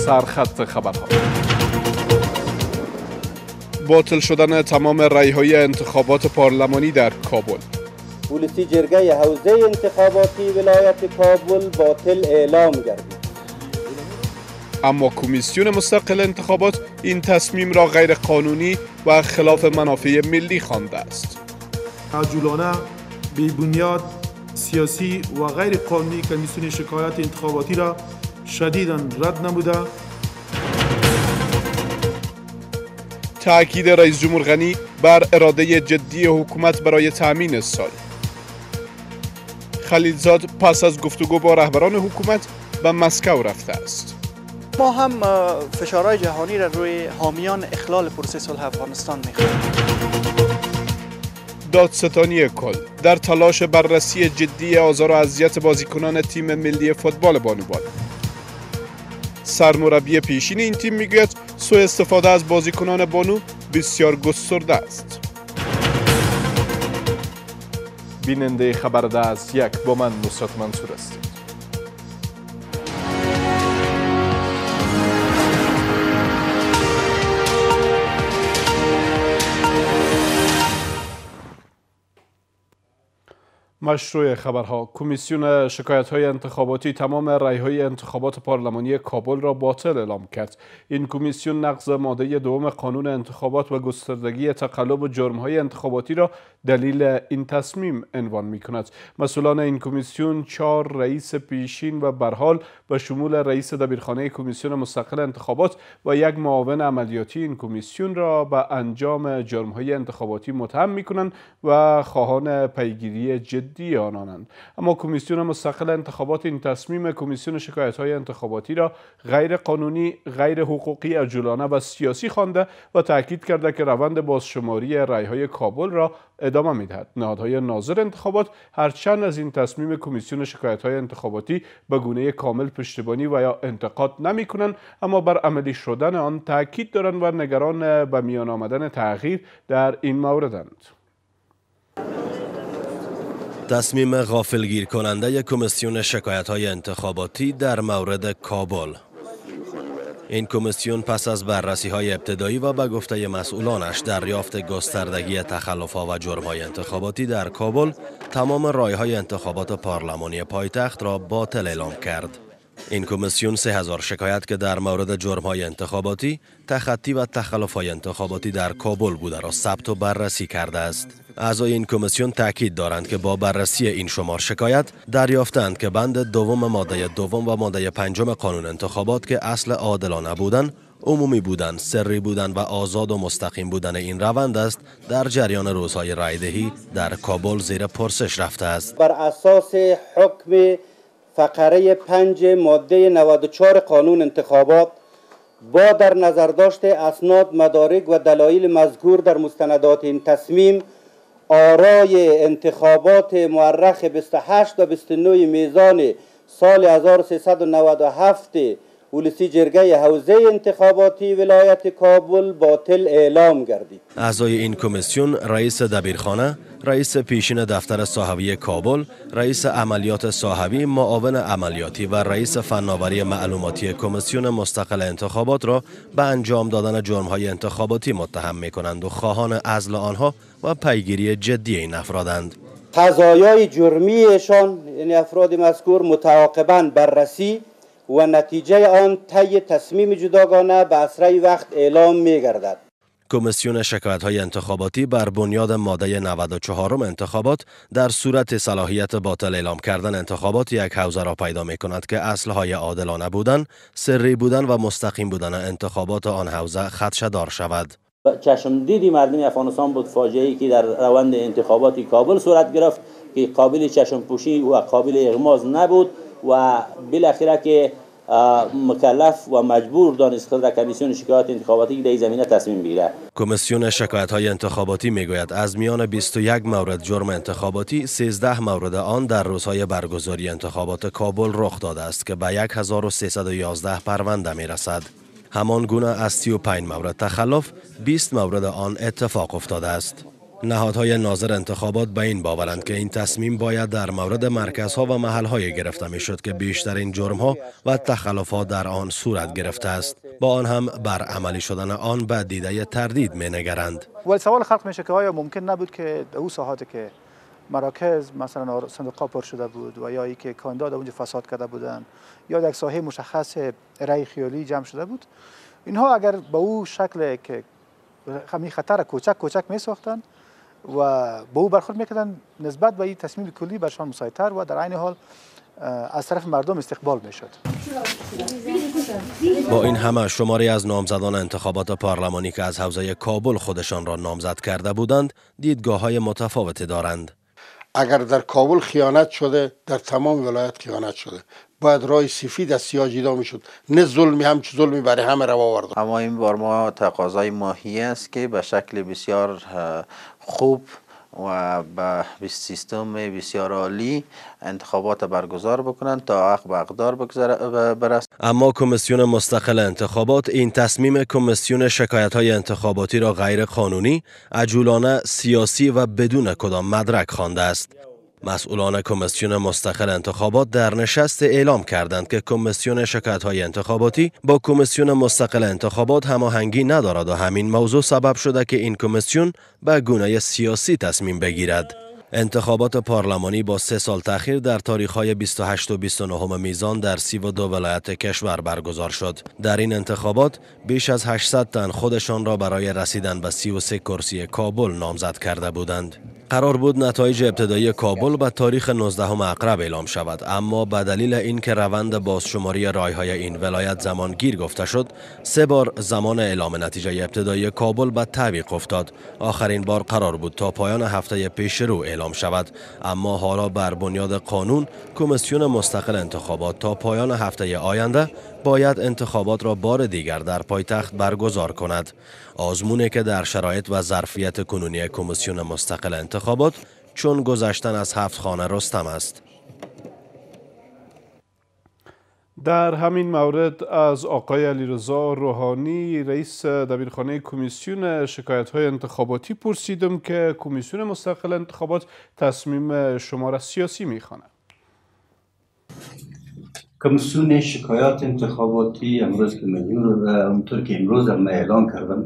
سرخط خبرها. باطل شدن تمام رأی‌های انتخابات پارلمانی در کابل. پلیسی جرگه حوزه انتخاباتی ولایت کابل باطل اعلام گردید. اما کمیسیون مستقل انتخابات این تصمیم را غیر قانونی و خلاف منافع ملی خوانده است. عجولانه، بی بنیاد، سیاسی و غیر قانونی کمیسیون شکایات انتخاباتی را شدیداً رد نموده. تأکید رئیس جمهور غنی بر اراده جدی حکومت برای تأمین سال. خلیلزاد پس از گفتگو با رهبران حکومت به مسکو رفته است. ما هم فشارهای جهانی را روی حامیان اخلال پروسه صلح افغانستان می‌خواهیم. دادستانی کل در تلاش بررسی جدی آزار و اذیت بازیکنان تیم ملی فوتبال بانوان. سرمربی پیشین این تیم میگوید سوء استفاده از بازیکنان بانو بسیار گسترده است. بیننده خبر 10 با من نصرت منصور است. مشروع خبرها. کمیسیون شکایت‌های انتخاباتی تمام رأی‌های انتخابات پارلمانی کابل را باطل اعلام کرد. این کمیسیون نقض ماده دوم قانون انتخابات و گستردگی تقلب جرم‌های انتخاباتی را دلیل این تصمیم عنوان می‌کند. مسئولان این کمیسیون 4 رئیس پیشین و برحال به شمول رئیس دبیرخانه کمیسیون مستقل انتخابات و 1 معاون عملیاتی این کمیسیون را به انجام جرم‌های انتخاباتی متهم می‌کنند و خواهان پیگیری جدی آنانند. اما کمیسیون مستقل انتخابات این تصمیم کمیسیون شکایت‌های انتخاباتی را غیر قانونی، غیر حقوقی، عجولانه و سیاسی خوانده و تاکید کرده که روند بازشماری رأی‌های کابل را ادامه می‌دهد. نهادهای ناظر انتخابات هرچند از این تصمیم کمیسیون شکایت‌های انتخاباتی به گونه کامل پشتیبانی و یا انتقاد نمی‌کنند، اما بر عملی شدن آن تاکید دارند و نگران به میان آمدن تغییر در این موردند. تصمیم غافلگیر کننده کمیسیون شکایت‌های انتخاباتی در مورد کابل. این کمیسیون پس از بررسی‌های ابتدایی و به گفته مسئولانش دریافت گستردگی تخلف‌ها و جرم‌های انتخاباتی در کابل، تمام رأی‌های انتخابات پارلمانی پایتخت را باطل اعلام کرد. این کمیسیون 3000 شکایت که در مورد جرم‌های انتخاباتی، تخطی و تخلف‌های انتخاباتی در کابل بوده را ثبت و بررسی کرده است. اعضای این کمیسیون تاکید دارند که با بررسی این شمار شکایت دریافتند که بند دوم ماده دوم و ماده پنجم قانون انتخابات که اصل عادلانه بودند، عمومی بودن، سری بودن و آزاد و مستقیم بودن این روند است در جریان روزهای رایدهی در کابل زیر پرسش رفته است. بر اساس حکم فقره 5 ماده 94 قانون انتخابات با در نظر داشت اسناد، مدارک و دلایل مذکور در مستندات این تصمیم، آرای انتخابات مورخ 28 و 29 میزان سال 1397 پلیسی جرگه حوزه انتخاباتی ولایت کابل باطل اعلام گردید. اعضای این کمیسیون رئیس دبیرخانه، رئیس پیشین دفتر ساحوی کابل، رئیس عملیات ساحوی، معاون عملیاتی و رئیس فناوری معلوماتی کمیسیون مستقل انتخابات را به انجام دادن جرم‌های انتخاباتی متهم می‌کنند و خواهان عزل آنها و پیگیری جدی این افرادند. قضایای جرمیشان، یعنی افراد مذکور، متعاقباً بررسی و نتیجه آن طی تصمیم جداگانه به اسرع وقت اعلام می‌گردد. کمیسیون شکایت‌های انتخاباتی بر بنیاد ماده 94 انتخابات در صورت صلاحیت باطل اعلام کردن انتخابات یک حوزه را پیدا می‌کند که اصل‌های عادلانه بودن، سری بودن و مستقیم بودن انتخابات آن حوزه خدشه‌دار شود. چشم دیدی مردم افغانستان بود فاجعه‌ای که در روند انتخاباتی کابل صورت گرفت که قابل چشم پوشی و قابل اغماض نبود و بالاخره که مکلف و مجبور دانست خود را کمیسیون شکایات انتخاباتی در این زمینه تصمیم بگیرد. کمیسیون شکایت‌های انتخاباتی میگوید از میان 21 مورد جرم انتخاباتی 13 مورد آن در روزهای برگزاری انتخابات کابل رخ داده است که به 1311 پرونده میرسد. همان گونه از 35 مورد تخلف 20 مورد آن اتفاق افتاده است. نهادهای ناظر انتخابات به این باورند که این تصمیم باید در مورد مرکزها و محلهای گرفته می شد که بیشترین جرمها و تخلفات در آن صورت گرفته است. با آن هم بر عملی شدن آن به دیده تردید می نگرند. ولی سوال خلق میشه که آیا ممکن نبود که در اون ساحاتی که مراکز مثلا صندوق پر شده بود و یا ای که کاندید اونجا فساد کرده بودند یا در یک ساحه مشخص رای خیالی جمع شده بود، اینها اگر به او شکل که همین خطر کوچک می ساختن و به او برخورد میکردن، نسبت به این تصمیم کلی برشان مساعدتر و در عین حال از طرف مردم استقبال میشد. با این همه شماری از نامزدان انتخابات پارلمانی که از حوزه کابل خودشان را نامزد کرده بودند دیدگاه‌های متفاوتی دارند. اگر در کابل خیانت شده، در تمام ولایت خیانت شده. باید رای سفید از سیاه جدا میشد، نه ظلمی همچه ظلمی برای همه روا آورد. اما این بار ما تقاضای ماهی است که به شکل بسیار خوب و به سیستم بسیار عالی انتخابات برگزار بکنند تا حق به اقدار برسد. اما کمیسیون مستقل انتخابات این تصمیم کمیسیون شکایت‌های انتخاباتی را غیر قانونی، عجولانه، سیاسی و بدون کدام مدرک خوانده است. مسئولان کمیسیون مستقل انتخابات در نشست اعلام کردند که کمیسیون شکایت‌های انتخاباتی با کمیسیون مستقل انتخابات هماهنگی ندارد و همین موضوع سبب شده که این کمیسیون به گونه سیاسی تصمیم بگیرد. انتخابات پارلمانی با 3 سال تأخیر در تاریخ‌های 28 و 29 میزان در 32 ولایت کشور برگزار شد. در این انتخابات بیش از 800 تن خودشان را برای رسیدن به 33 کرسی کابل نامزد کرده بودند. قرار بود نتایج ابتدایی کابل به تاریخ 19 اکتبر اعلام شود، اما به دلیل اینکه روند بازشماری رای‌های این ولایت زمانگیر گفته شد، 3 بار زمان اعلام نتیجه ابتدایی کابل به تعویق افتاد. آخرین بار قرار بود تا پایان هفته پیش رو اعلام شود، اما حالا بر بنیاد قانون کمیسیون مستقل انتخابات تا پایان هفته آینده باید انتخابات را بار دیگر در پایتخت برگزار کند. آزمونی که در شرایط و ظرفیت کنونی کمیسیون مستقل انتخابات چون گذشتن از 7 خانه رستم است. در همین مورد از آقای علیرضا روحانی رئیس دبیرخانه کمیسیون شکایت‌های انتخاباتی پرسیدم که کمیسیون مستقل انتخابات تصمیم شما را سیاسی می‌خواند. کمیسیون شکایات انتخاباتی امروز که اونطور که امروز هم اعلام کردم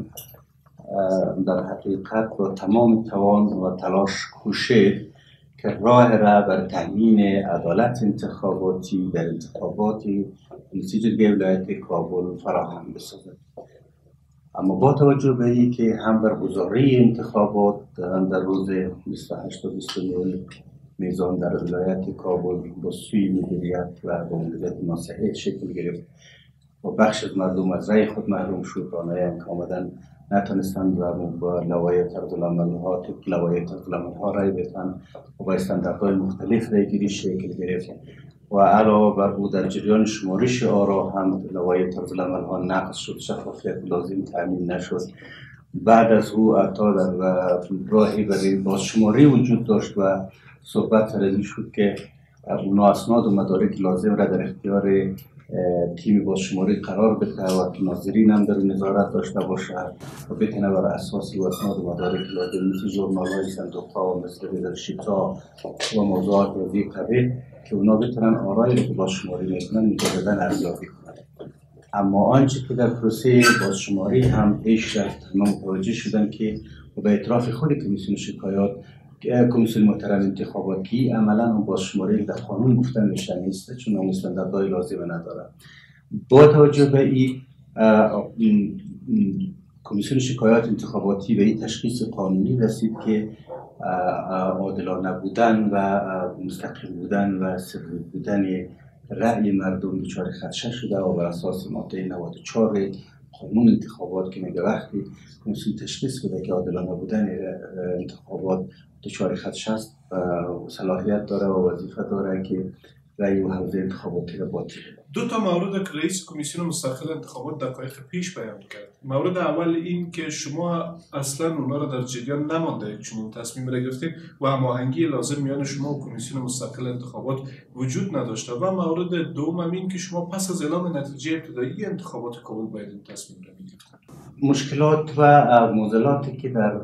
در حقیقت با تمام توان و تلاش کوشید که راه را بر تامین عدالت انتخاباتی در انتخابات نسیج ولایت کابل فراهم بسازد. اما با توجه به اینکه هم برگزاری انتخابات در روز 28 و 29 میزان در ولایت کابل با سوی مدیریت و با مدیریت ناصحیح شکل گرفت و بخش از مردم از رای خود محروم شد، آنهایی که آمدن نتونستند و با لوایح طرزالعمل‌ها طبق لوایح طرزالعمل‌ها رای بدهند و با استانداردهای مختلف رایگیری شکل گرفت و علاوه بر او در جریان شمارش آرا هم لوایح طرزالعمل‌ها نقض شد، شفافیت لازم تامین نشد. بعد از او حتی در راهی برای بازشماری وجود داشت و صحبت سر این شد که اونا اسناد و مدارک لازم را در اختیار تیم بازشماری قرار بده و ناظرین هم در نظارت داشته باشه و بتونه بر اساس اسناد و مدارک لازم مثل ژورنال‌های صندوق‌ها و مثل لیدرشیپ‌ها و موضوعات از این قبیل که اونا بتونن آرای رو بازشماری میکنن مجددا ارزیابی کنن. اما آنچه که در پروسه بازشماری هم پیش رفت متوجه شدن که به اعتراف خود کمیسیون شکایات کمیسیون محترم انتخاباتی عملا هم بازشماری در قانون گفتن میشه نیست چون مستندهای لازم نداره. با توجه به این کمیسیون شکایات انتخاباتی به این تشخیص قانونی رسید که عادلانه بودن و مستقیم بودن و سری بودن رأی مردم دچار خدشه شده و بر اساس ماده 94 قانون انتخابات که میگه وقتی کمیسیون تشخیص بده که عادلانه بودن انتخابات دچار خدشه است و صلاحیت داره و وظیفه داره که رأی و حوزه انتخاباتی را باطل. دو تا مورد که رئیس کمیسیون مستقل انتخابات دقایق پیش بیان کرد. مورد اول این که شما اصلا اونا را در جریان نمانده چون تصمیم را گرفتید و هماهنگی لازم میان شما و کمیسیون مستقل انتخابات وجود نداشته و مورد دوم این که شما پس از اعلام نتیجه ابتدایی انتخابات کابل باید این تصمیم را میگرفتید. مشکلات و معضلاتی که در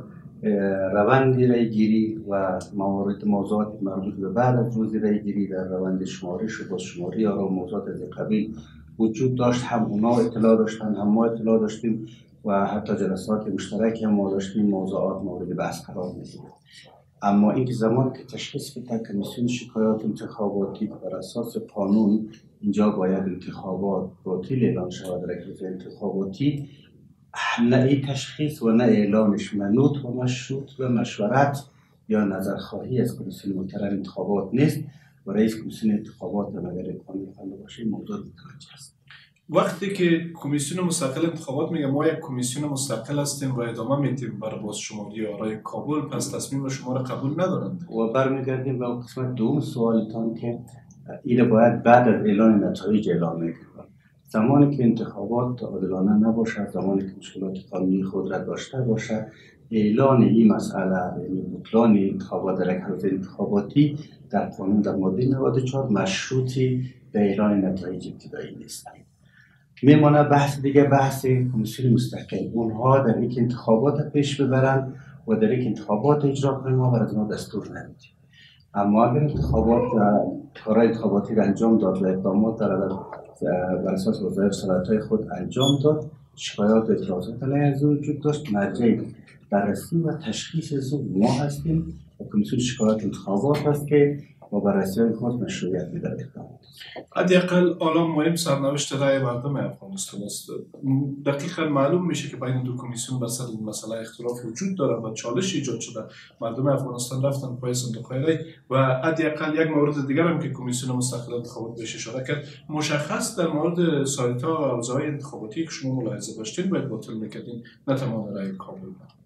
روند ریگیری و موضوعات مربوط به بعد از روز ریگیری در روند شمارش و بازشماری یا موضوعات از قبیل وجود داشت. هم اونا اطلاع داشتن، هم ما اطلاع داشتیم و حتی جلسات مشترک هم ما داشتیم، موضوعات مورد بحث قرار می‌گرفت. اما اینکه زمان که تشخیص بده کمیسیون شکایات انتخاباتی بر اساس قانون اینجا باید انتخابات باطل اعلام شود در روز انتخاباتی، نه این تشخیص و نه اعلامش منوط و مشروط و مشورت یا نظرخواهی از کمیسیون محترم انتخابات نیست و رئیس کمیسیون انتخابات هم اگر امکان خواهد باشه موضوع متوجه است. وقتی که کمیسیون مستقل انتخابات میگه ما یک کمیسیون مستقل هستیم و ادامه میدیم برای بازشماری آرای کابل، پس تصمیم شما را قبول ندارند. و برمیگردیم به قسمت دوم سوالتان که این باید بعد از اعلان نتایج اعلام میکنه. زمانی که انتخابات عادلانه نباشد، زمانی که مشکلات قانونی خود را داشته باشد، اعلان این مسئله یعنی بطلان انتخابات در یک حوزه انتخاباتی در قانون در ماده 94 مشروطی به اعلان نتایج ابتدایی نیست. میمانه بحث دیگه، بحث کمیسیون مستقل. اونها در یک انتخابات پیش ببرند و در یک انتخابات اجرا کنند، ما برای ما دستور نمیدیم. اما اگر انتخابات کارهای انتخاباتی را انجام داد و اقدامات بر اساس وظایف صلاحیت‌های خود انجام داد، شکایات و اعتراضات علیه از وجود داشت، مرجع بررسی و تشخیص از ما هستیم و کمیسیون شکایات انتخابات هست که با بررسی خود مشروعیت می‌دهد اقدامات. حداقل الان مهم سرنوشت رای مردم افغانستان است. دقیقا معلوم میشه که بین دو کمیسیون بر سر این مسئله اختلاف وجود داره و چالش ایجاد شده. مردم افغانستان رفتن پای صندوق‌های رای و حداقل یک مورد دیگر هم که کمیسیون مستقل انتخابات بهش اشاره کرد، مشخص در مورد سایت‌ها و حوزه‌های انتخاباتی که شما ملاحظه داشتین باید باطل می‌کردین، نه تمام رای کابل.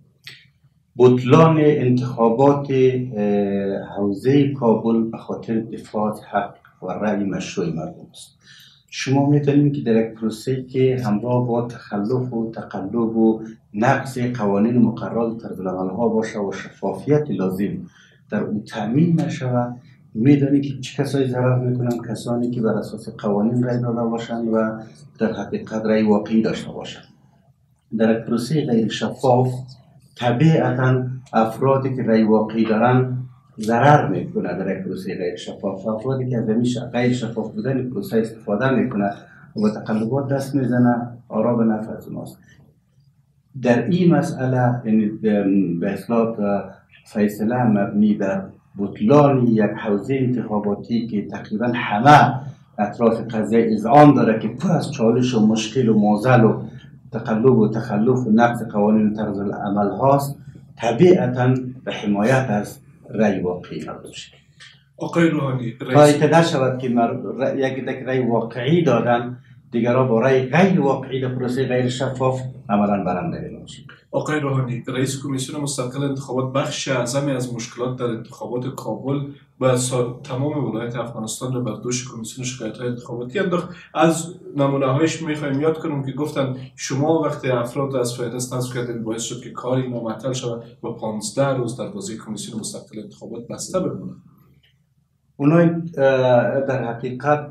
بطلان انتخابات حوزه کابل به خاطر دفاع حق و رأی مشروع مردم است. شما می‌دانید که در یک پروسه که همراه با تخلف و تقلب و نقض قوانین مقررات طرزالعمل‌ها باشه و شفافیت لازم در اون تأمین نشود، می‌دانید که چه کسایی ضرر می‌کنند؟ کسانی که بر اساس قوانین رأی داده باشند و در حقیقت رأی واقعی داشته باشند. در یک پروسه غیر شفاف طبیعتاً افرادی که رأی واقعی دارن ضرر میکنه. در یک پروسه غیر شفاف افرادی که از غیر شفاف بودن پروسه استفاده میکنه و تقلبات دست میزنه، آرا به نفع از اوناست. در این مسئله یعنی به اصطلاح فیصله مبنی بر بطلان یک حوزه انتخاباتی که تقریبا همه اطراف قضیه اذعان داره که پر از چالش و مشکل و معضل و تقلب و تخلف و نقض قوانین طرز العمل هاست، طبیعتاً به حمایت از رأی واقعی مردم شد. آقای روحانی، تا که نشود که یک رأی واقعی دادن دیگرها با رأی غیر واقعی در پروسه غیر شفاف عملاً برنده اعلام شد. آقای روحانی، رئیس کمیسیون مستقل انتخابات بخش اعظمی از مشکلات در انتخابات کابل و تمام ولایت افغانستان را بر دوش کمیسیون شکایت‌های انتخاباتی انداخت. از نمونه‌هایش می‌خوایم یاد کنیم که گفتن شما وقتی افراد از فهرست حذف کردین باعث شد که کار اینا معطل شود و 15 روز دروازه کمیسیون مستقل انتخابات بسته بمونه. اونها در حقیقت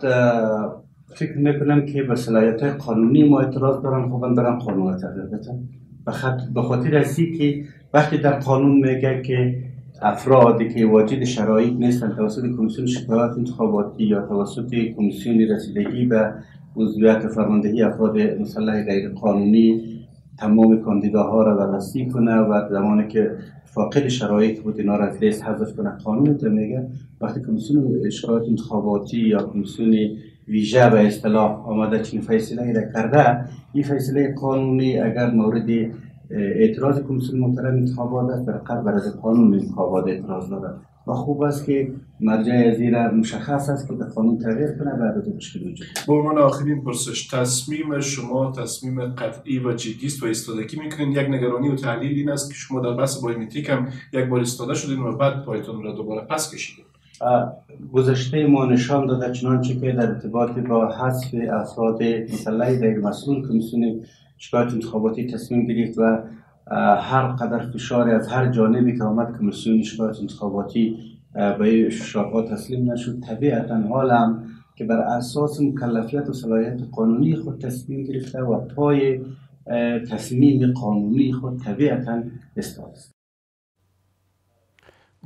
فکر میکنم که به صلاحیت‌های قانونی ما اعتراض دارن، خوبن برن قانون را تغییر بدن. به خاطر ازی که وقتی در قانون میگه که افرادی که واجد شرایط نیستن توسط کمیسیون شکایات انتخاباتی یا توسط کمیسیون رسیدگی به عضویت فرماندهی افراد مسلح غیر قانونی تمام کاندیداها را بررسی کنه و زمانی که فاقد شرایط بود اینا را از لیست حذف کنه، قانون تو میگه وقتی کمیسیون شکایات انتخاباتی یا کمیسیون ویژه به اصطلاح آمده چنین فیصله را کرده، این فیصله قانونی اگر مورد اعتراض کمیسیون محترم انتخابات است در قبل از قانون انتخابات اعتراض دارد و خوب است که مرجع زیر مشخص است که در قانون تغییر کنه بعد از مشکل وجود. به عنوان آخرین پرسش، تصمیم شما تصمیم قطعی و جدی است و ایستادگی میکنین؟ یک نگرانی و تحلیل این است که شما در بحث بایومتریک هم یک بار ایستاده شدین و بعد پایتون را دوباره پس کشیدین. گذشته ما نشان داده چنانچه که در ارتباط با حذف افراد مسلح غیر مسئول کمیسیون شکایت انتخاباتی تصمیم گرفت و هر قدر فشاری از هر جانبی که آمد کمیسیون شکایت انتخاباتی به شاقا تسلیم نشد. طبیعتا حالم که بر اساس مکلفیت و صلاحیت قانونی خود تصمیم گرفته و پای تصمیم قانونی خود طبیعتا ایستاده است.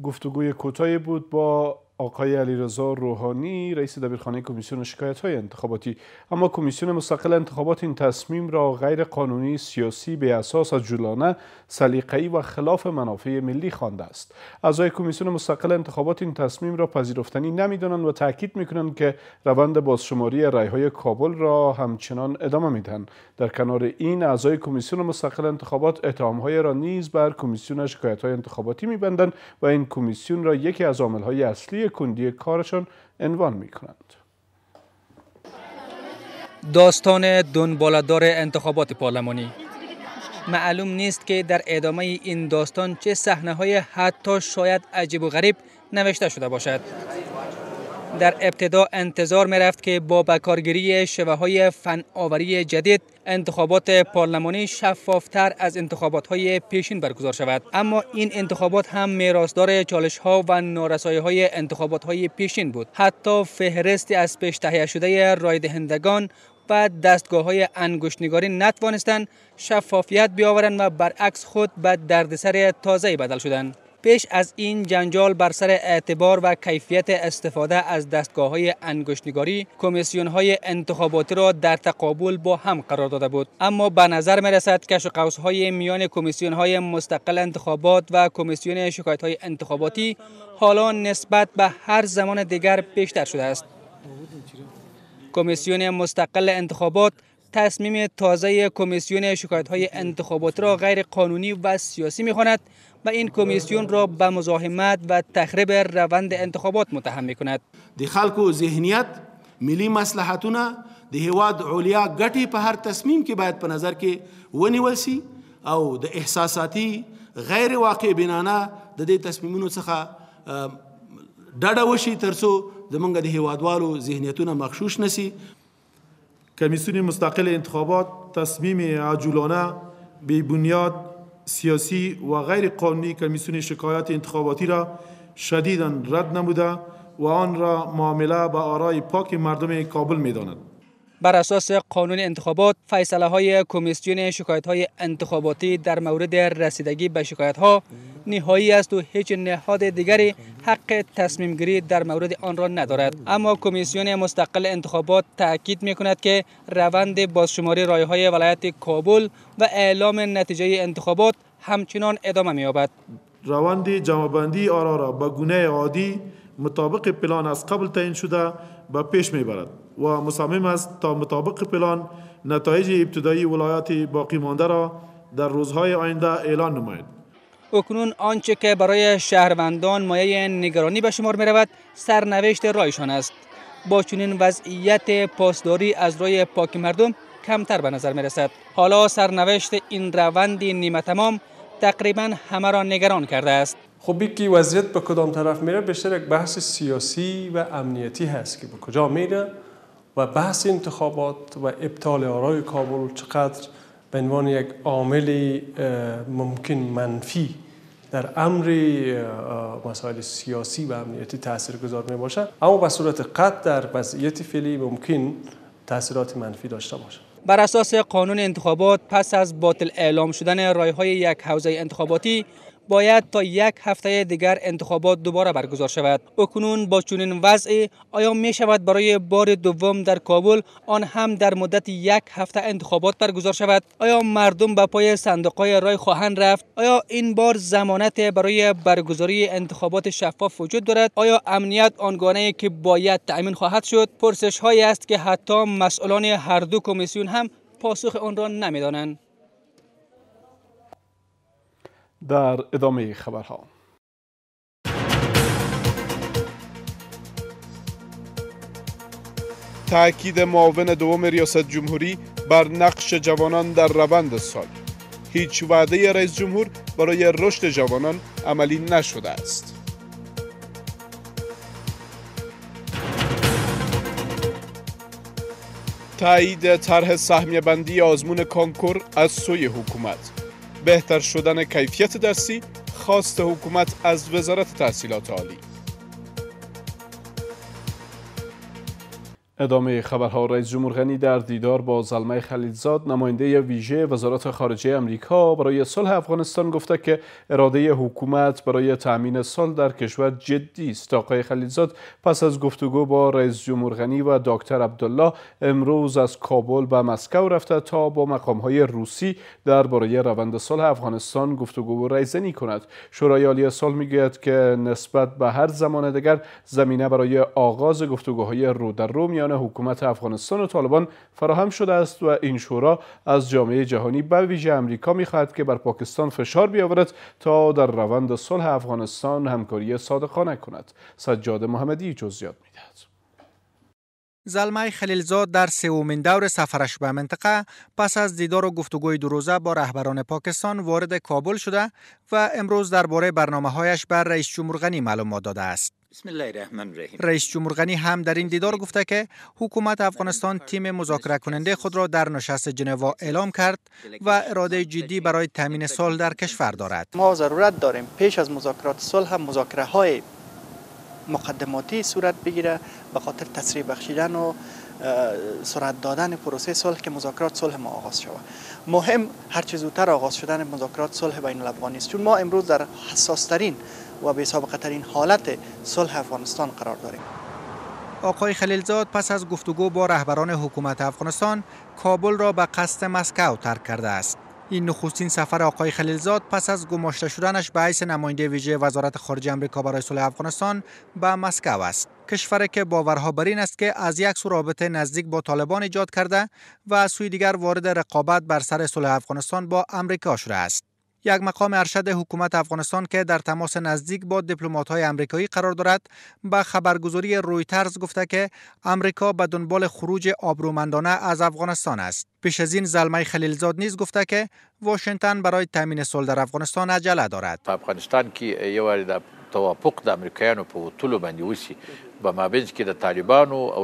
گفتگوی کوتاهی بود با آقای علیرضا روحانی رئیس دبیرخانه کمیسیون شکایت‌های انتخاباتی. اما کمیسیون مستقل انتخابات این تصمیم را غیر قانونی، سیاسی، بی اساس، عجولانه، سلیقه‌ای و خلاف منافع ملی خوانده است. اعضای کمیسیون مستقل انتخابات این تصمیم را پذیرفتنی نمی‌دانند و تاکید می‌کنند که روند بازشماری رأی‌های کابل را همچنان ادامه می‌دهند. در کنار این، اعضای کمیسیون مستقل انتخابات اتهام‌های را نیز بر کمیسیون شکایت‌های انتخاباتی می‌بندند و این کمیسیون را یکی از عامل‌های اصلی کندی کارشان عنوان می‌کنند. داستان دنباله‌دار انتخابات پارلمانی. معلوم نیست که در ادامه این داستان چه صحنه‌های حتی شاید عجیب و غریب نوشته شده باشد. در ابتدا انتظار می‌رفت که با بکارگیری شیوه‌های فناوری جدید انتخابات پارلمانی شفافتر از انتخابات‌های پیشین برگزار شود، اما این انتخابات هم میراثدار چالش‌ها و نارسایی‌های انتخابات‌های پیشین بود. حتی فهرستی از پیش تهیه شده رایدهندگان و دستگاه‌های انگشت‌نگاری نتوانستند شفافیت بیاورند و برعکس خود به دردسر تازه‌ای بدل شدند. پیش از این جنجال بر سر اعتبار و کیفیت استفاده از دستگاه‌های انگشت‌نگاری، کمیسیون‌های انتخاباتی را در تقابل با هم قرار داده بود. اما به نظر می‌رسد کش و قوس‌های میان کمیسیون‌های مستقل انتخابات و کمیسیون شکایت‌های انتخاباتی حالا نسبت به هر زمان دیگر بیشتر شده است. کمیسیون مستقل انتخابات تصمیم تازه کمیسیون شکایت‌های انتخاباتی را غیر قانونی و سیاسی می‌خواند و این کمیسیون را به مزاحمت و تخریب روند انتخابات متهم می‌کند. د خلکو ذهنیت، ملي مصلحتونه، د هیواد علیا ګټې په هر تصمیم کې باید په نظر کې ونیول سي او د احساساتي غیر واقع بینانه د دې تصمیمونو څخه ډډه وشي ترڅو زمونږ د هیوادوالو ذهنیتونه مغشوش نشي. کمیسیون مستقل انتخابات تصمیم عجولانه، بی بنیاد، سیاسی و غیر قانونی کمیسیون شکایت انتخاباتی را شدیداً رد نموده و آن را معامله به آرای پاک مردم کابل می‌داند. بر اساس قانون انتخابات، فیصله‌های کمیسیون شکایت‌های انتخاباتی در مورد رسیدگی به شکایت‌ها نهایی است و هیچ نهاد دیگری حق تصمیم گیری در مورد آن را ندارد. اما کمیسیون مستقل انتخابات تأکید می‌کند که روند بازشماری رای‌های ولایت کابل و اعلام نتیجه انتخابات همچنان ادامه می‌یابد. روند جمع‌بندی آرا را به گونه عادی مطابق پلان از قبل تعیین شده به پیش می‌برد و مصمم است تا مطابق پلان نتایج ابتدایی ولایات باقی مانده را در روزهای آینده اعلان نماید. اکنون آنچه که برای شهروندان مایه نگرانی به شمار می‌رود سرنوشت رایشان است. با چنین وضعیت پاسداری از رای پاک مردم کمتر به نظر می‌رسد. حالا سرنوشت این روند نیمه تمام تقریباً همه را نگران کرده است. خب یکی وضعیت به کدام طرف میره بیشتر یک بحث سیاسی و امنیتی هست که به کجا میره و بحث انتخابات و ابطال آرای کابل چقدر به عنوان یک عامل ممکن منفی در امر مسائل سیاسی و امنیتی تاثیرگذار می باشد، اما به صورت قطع در وضعیت فعلی ممکن تاثیرات منفی داشته باشد. بر اساس قانون انتخابات پس از باطل اعلام شدن رای‌های یک حوزه انتخاباتی باید تا یک هفته دیگر انتخابات دوباره برگزار شود. اکنون با چنین وضعی آیا می شود برای بار دوم در کابل آن هم در مدت یک هفته انتخابات برگزار شود؟ آیا مردم به پای صندوق‌های رای خواهند رفت؟ آیا این بار ضمانت برای برگزاری انتخابات شفاف وجود دارد؟ آیا امنیت آنگونه‌ای که باید تأمین خواهد شد؟ پرسش‌هایی است که حتی مسئولان هر دو کمیسیون هم پاسخ آن را نمی‌دانند. در ادامه خبرها، تأکید معاون دوم ریاست جمهوری بر نقش جوانان در روند سال. هیچ وعده رئیس جمهور برای رشد جوانان عملی نشده است. تایید طرح سهمیه بندی آزمون کانکور از سوی حکومت. بهتر شدن کیفیت درسی خواست حکومت از وزارت تحصیلات عالی. ادامه خبرها. رئیس جمهور غنی در دیدار با زلمه خلیلزاد نماینده ویژه وزارت خارجه امریکا برای صلح افغانستان گفته که اراده حکومت برای تأمین صلح در کشور جدی است. آقای خلیلزاد پس از گفتگو با رئیس جمهور غنی و دکتر عبدالله امروز از کابل به مسکو رفته تا با مقام‌های روسی درباره روند صلح افغانستان گفتگو و رایزنی کند. شورای عالی صلح میگوید که نسبت به هر زمان دیگر زمینه برای آغاز گفتگوهای رو در رو میان حکومت افغانستان و طالبان فراهم شده است و این شورا از جامعه جهانی به ویژه امریکا می‌خواهد که بر پاکستان فشار بیاورد تا در روند صلح افغانستان همکاری صادقانه کند. سجاد محمدی جزئیات می‌دهد. زلمه خلیلزاد در سومین دور سفرش به منطقه پس از دیدار و گفتگوی دو روزه با رهبران پاکستان وارد کابل شده و امروز درباره برنامه‌هایش بر رئیس جمهور غنی معلومات داده است. بسم الله الرحمن الرحیم. رئیس جمهور غنی هم در این دیدار گفته که حکومت افغانستان تیم مذاکره کننده خود را در نشست ژنو اعلام کرد و اراده جدی برای تامین صلح در کشور دارد. ما ضرورت داریم پیش از مذاکرات صلح هم مذاکره‌های مقدماتی صورت بگیره به خاطر تسریع بخشیدن و سرعت دادن پروسه صلح که مذاکرات صلح ما آغاز شود. مهم هر چه زودتر آغاز شدن مذاکرات صلح بین الافغانی است، چون ما امروز در حساس ترین و بی سابقه ترین حالت صلح افغانستان قرار داریم. آقای خلیلزاد پس از گفتگو با رهبران حکومت افغانستان کابل را به قصد مسکو ترک کرده است. این نخستین سفر آقای خلیلزاد پس از گماشته شدنش به حیث نماینده ویژه وزارت خارجه آمریکا برای صلح افغانستان به مسکو است. کشوری که باورها بر این است که از یک سو رابطه نزدیک با طالبان ایجاد کرده و از سوی دیگر وارد رقابت بر سر صلح افغانستان با آمریکا شده است. یک مقام ارشد حکومت افغانستان که در تماس نزدیک با دیپلمات‌های آمریکایی قرار دارد به خبرگزاری رویترز گفته که آمریکا به دنبال خروج آبرومندانه از افغانستان است. پیش از این زلمه خلیلزاد نیز گفته که واشنگتن برای تامین صلح در افغانستان عجله دارد. افغانستان کې یو د توافق د امریکایانو په وټولو باندې وشي په مابینځ کې د طالبانو او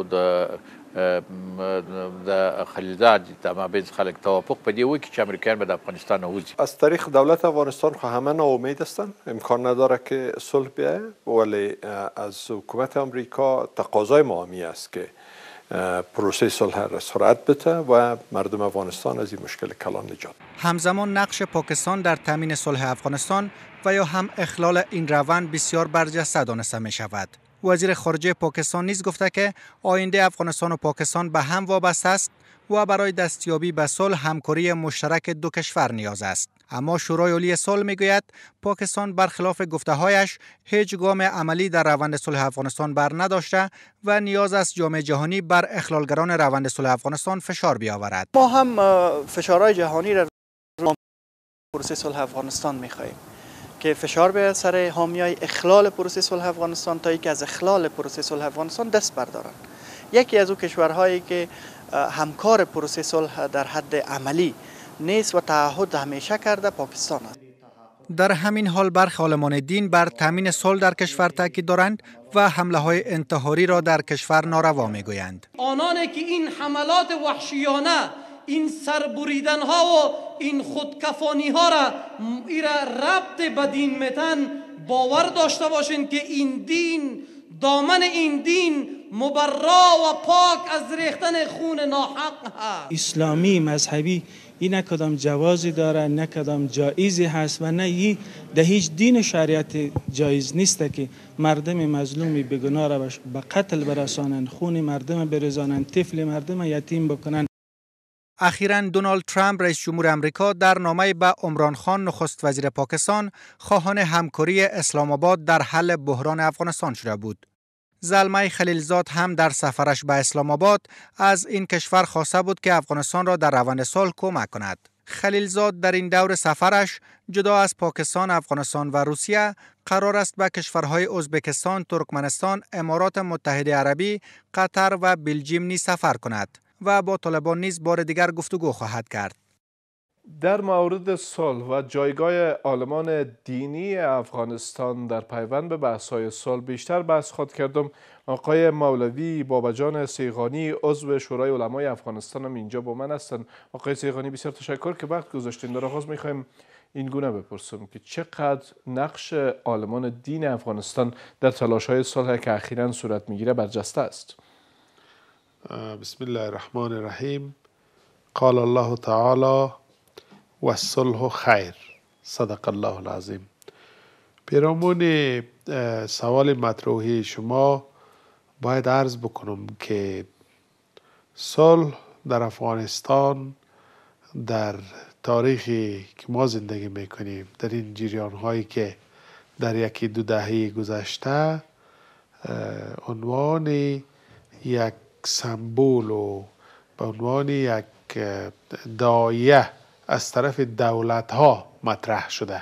د خلیلزاد د مابینځ خلک توافق په دې وکړي چې امریکایان به د افغانستان ووځي. از طریق دولت افغانستان خو همه ناامید هستند، امکان نداره که صلح بیاید، ولی از حکومت امریکا تقاضای مامی است که پروسه صلح را سرعت بده و مردم افغانستان از این مشکل کلان نجات. همزمان نقش پاکستان در تامین صلح افغانستان و یا هم اخلال این روند بسیار برجسته دانسته می شود. وزیر خارجه پاکستان نیز گفته که آینده افغانستان و پاکستان به هم وابسته است و برای دستیابی به صلح همکاری مشترک دو کشور نیاز است. اما شورای عالی صلح میگوید پاکستان برخلاف گفته‌هایش هیچ گام عملی در روند صلح افغانستان بر نداشته و نیاز است جامعه جهانی بر اخلالگران روند صلح افغانستان فشار بیاورد. ما هم فشارهای جهانی را پروسه صلح افغانستان می‌خواهیم که فشار بیاید سر حامیای اخلال پروسه صلح افغانستان تا اینکه از اخلال پروسه صلح افغانستان دست بردارند. یکی از او کشورهایی که همکار پروسه صلح در حد عملی نیست و تعهد همیشه کرده پاکستان است. در همین حال برخی عالمان دین بر تامین صلح در کشور تاکید دارند و حمله های انتحاری را در کشور ناروا میگویند. آنانی که این حملات وحشیانه، این سربریدن ها و این خودکفانی ها را ربط به دین میتن، باور داشته باشین که این دین، دامن این دین مبرا و پاک از ریختن خون ناحق هست. اسلامی مذهبی این نه کدام جوازی داره، نه کدام جایزی هست و نه در هیچ دین شریعت جایز نیست که مردم مظلومی بیگناه را به قتل برسانند، خون مردم بریزانند، طفل مردم یتیم بکنند. اخیراً دونالد ترامپ رئیس جمهور آمریکا در نامه به عمران خان نخست وزیر پاکستان خواهان همکاری اسلام آباد در حل بحران افغانستان شده بود. زلمه خلیلزاد هم در سفرش به اسلام آباد از این کشور خواسته بود که افغانستان را در روند صلح کمک کند. خلیلزاد در این دور سفرش جدا از پاکستان، افغانستان و روسیه قرار است به کشورهای ازبکستان، ترکمنستان، امارات متحده عربی، قطر و بلژیم نیز سفر کند و با طالبان نیز بار دیگر گفتگو خواهد کرد. در مورد صلح و جایگاه عالمان دینی افغانستان در پیوند به بحث‌های صلح بیشتر بحث خواهد کردم. آقای مولوی باباجان سیغانی عضو شورای علمای افغانستان هم اینجا با من هستند. آقای سیغانی بسیار تشکر که وقت گذاشتین. در آغاز می‌خوایم این گونه بپرسم که چقدر نقش عالمان دین افغانستان در تلاش‌های صلح که اخیراً صورت می‌گیره برجسته است؟ بسم الله الرحمن الرحیم. قال الله تعالی و الصلح خیر. صدق الله العظیم. پیرامون سوال مطروحی شما باید عرض بکنم که صلح در افغانستان در تاریخی که ما زندگی میکنیم، در این جریان هایی که در یکی دو دهه گذشته عنوان یک سمبول و به عنوان یک داعیه از طرف دولت ها مطرح شده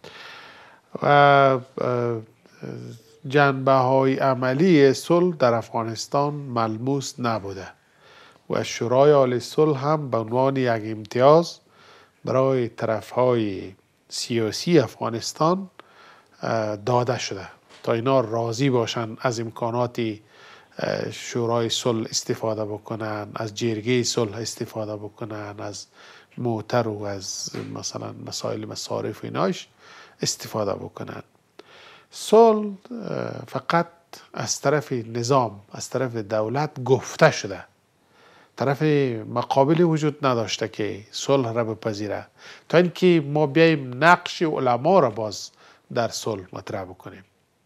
و جنبه های عملی صلح در افغانستان ملموس نبوده و شورای عالی صلح هم به عنوان یک امتیاز برای طرف های سیاسی افغانستان داده شده تا اینا راضی باشن از امکانات شورای صلح استفاده بکنن، از جرگه صلح استفاده بکنن، از موتر و از مثلا مسائل مصارف و ایناش استفاده بکنن. صلح فقط از طرف نظام، از طرف دولت گفته شده، طرف مقابلی وجود نداشته که صلح را بپذیره تا اینکه ما بیاییم نقش علما را باز در صلح مطرح بکنیم.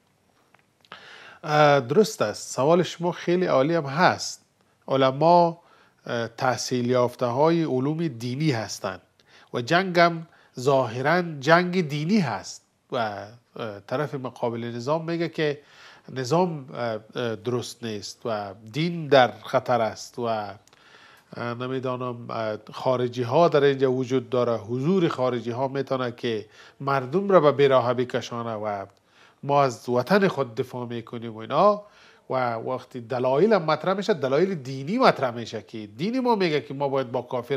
درست است، سوال شما خیلی عالی هم هست. علما تحصیل یافته های علوم دینی هستند و جنگ هم ظاهرا جنگ دینی هست و طرف مقابل نظام میگه که نظام درست نیست و دین در خطر است و نمیدانم خارجی ها در اینجا وجود داره، حضور خارجی ها میتونه که مردم را به بیراهه بکشانه و ما از وطن خود دفاع میکنیم و اینا. و وقتی دلایل مطرح میشه، دلایل دینی مطرح میشه که دین ما میگه که ما باید با کافر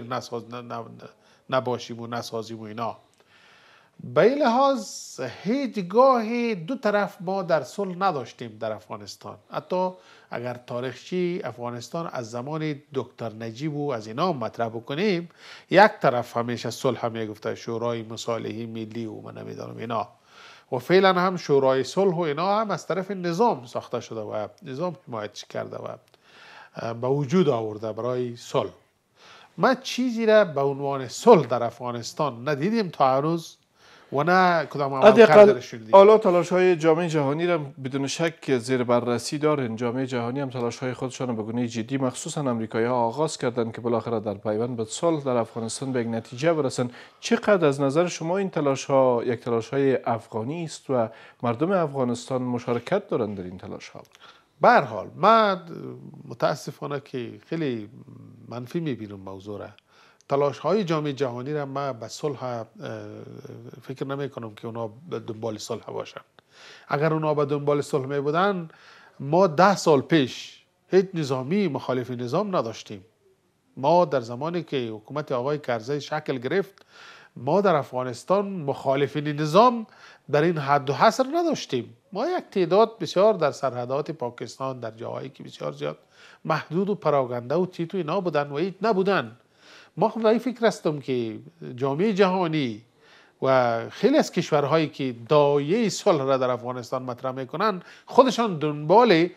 نباشیم و نسازیم و اینا. به این لحاظ هیچگاه دو طرف ما در صلح نداشتیم در افغانستان. حتی اگر تاریخچه افغانستان از زمان دکتر نجیب و از اینا مطرح بکنیم، یک طرف همیشه صلح میگفته، شورای مصالحه ملی و من نمیدانم اینا، و فعلا هم شورای صلح و اینا هم از طرف نظام ساخته شده و نظام حمایت کرده و به وجود آورده برای صلح. ما چیزی را به عنوان صلح در افغانستان ندیدیم تا هنوز و نه کدام عملکرد درش دیدیم. حالا تلاش های جامعه جهانی را بدون شک زیر بررسی دارن. جامعه جهانی هم تلاش های خودشان به گونه جدی مخصوصا امریکایی ها آغاز کردند که بالاخره در پیوند به صلح در افغانستان به یک نتیجه برسن. چقدر از نظر شما این تلاش ها یک تلاش های افغانی است و مردم افغانستان مشارکت دارند در این تلاش ها؟ به هر حال من متاسفانه که خیلی منفی میبینم موضوع را. تلاش های جامعه جهانی را من به صلح فکر نمی کنم که اونا به دنبال صلح باشن. اگر اونا به دنبال صلح می بودن، ما 10 سال پیش هیچ نظامی مخالف نظام نداشتیم. ما در زمانی که حکومت آقای کرزی شکل گرفت، ما در افغانستان مخالفین نظام در این حد و حصر نداشتیم. ما یک تعداد بسیار در سرحدات پاکستان در جاهایی که بسیار زیاد محدود و پراگنده و تیت و اینا بودن و هیچ نبودن. ما خود این فکر هستم که جامعه جهانی و خیلی از کشورهایی که داعیه صلح را در افغانستان مطرح میکنن خودشان دنبال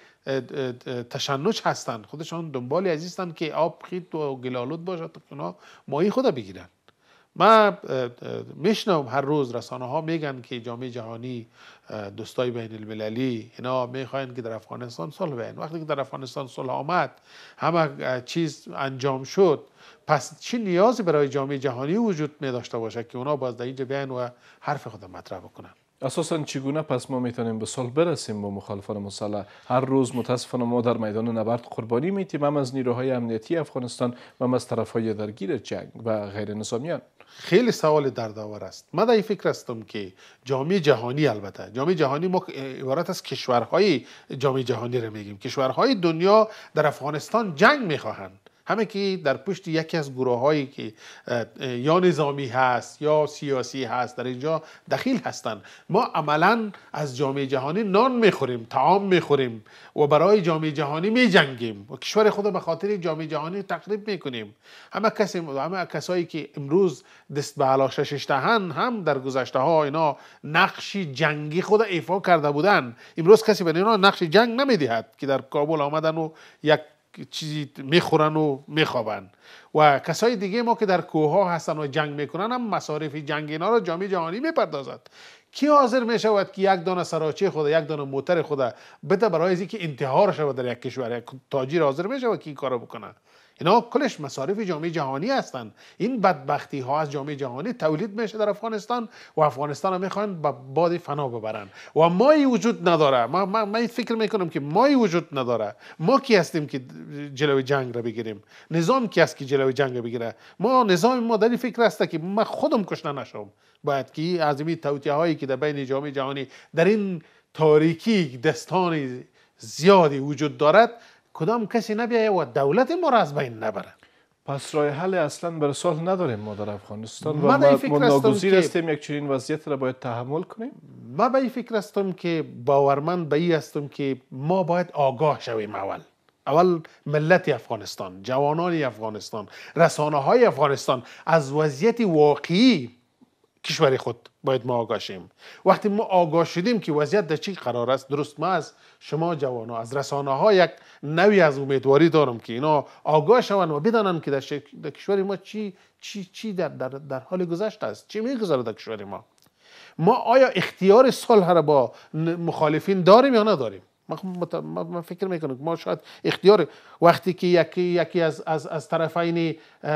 تشنج هستند، خودشان دنبال هستند که آب خیت و گلالود باشه تا اونا ماهی خود بگیرن. ما میشنم هر روز رسانه ها میگن که جامعه جهانی، دوستای بین المللی اینا میخواین که در افغانستان صلح بیاین. وقتی که در افغانستان صلح آمد، همه چیز انجام شد، پس چه نیازی برای جامعه جهانی وجود می داشته باشه که اونا باز در اینجا بیاین و حرف خود مطرح بکنن؟ اساساً چگونه پس ما میتونیم به صلح برسیم با مخالفان مسلح؟ هر روز متاسفانه ما در میدان نبرد قربانی میتیم، هم از نیروهای امنیتی افغانستان و هم از طرفهای درگیر جنگ و غیر نظامیان. خیلی سوال دردآور است. من در این فکر هستم که جامعه جهانی، البته جامعه جهانی ما عبارت از کشورهای جامعه جهانی را میگیم. کشورهای دنیا در افغانستان جنگ میخواهند، همه که در پشت یکی از گروه هایی که یا نظامی هست یا سیاسی هست در اینجا دخیل هستند. ما عملا از جامعه جهانی نان میخوریم، طعام میخوریم و برای جامعه جهانی میجنگیم و کشور خود به خاطر جامعه جهانی تخریب میکنیم. همه کسایی که امروز دست به علاشش دهن هم در گذشته ها اینا نقش جنگی خود ایفا کرده بودن. امروز کسی به اینا نقش جنگ نمیدهد که در کابل آمدن و یک چیزی میخورن و میخوابن و کسای دیگه ما که در کوه ها هستن و جنگ میکنن هم مصارف جنگ اینا را جامعه جهانی میپردازد. کی حاضر میشود که یک دانه سراچه خود، یک دانه موتر خود بده برای اینکه انتحار شود در یک کشور؟ یک تاجر حاضر میشود که این کارو بکنه؟ اینا کلش مصارف جامعه جهانی هستند. این بدبختی ها از جامعه جهانی تولید میشه در افغانستان و افغانستان رو میخوان به باد فنا ببرن و مایی وجود نداره. من فکر میکنم که مایی وجود نداره. ما کی هستیم که جلوی جنگ رو بگیریم؟ نظام کی است که جلوی جنگ رو بگیره؟ ما نظام ما در این فکر است که من خودم کشته نشم. باید که از این توطئه هایی که در بین جامعه جهانی در این تاریکی دستان زیادی وجود دارد کدام کسی نبیاید و دولت ما را از بین نبره. پس راه حل اصلا برای صلح نداریم ما در افغانستان و ما ناگزیر هستیم یک چنین وضعیت را باید تحمل کنیم. ما به این فکر هستم که باورمند به این هستم که ما باید آگاه شویم. اول ملت افغانستان، جوانان افغانستان، رسانه های افغانستان از وضعیت واقعی کشور خود باید ما آگاه شیم. وقتی ما آگاه شدیم که وضعیت در چی قرار است، درست ما از شما جوان ها از رسانه ها یک نوی از امیدواری دارم که اینا آگاه شوند و بدانند که در کشور ما چی در حال گذشته است، چی میگذره در کشور ما. ما آیا اختیار صلح را با مخالفین داریم یا نداریم؟ من فکر میکنم که ما شاید اختیار وقتی که یکی از طرفین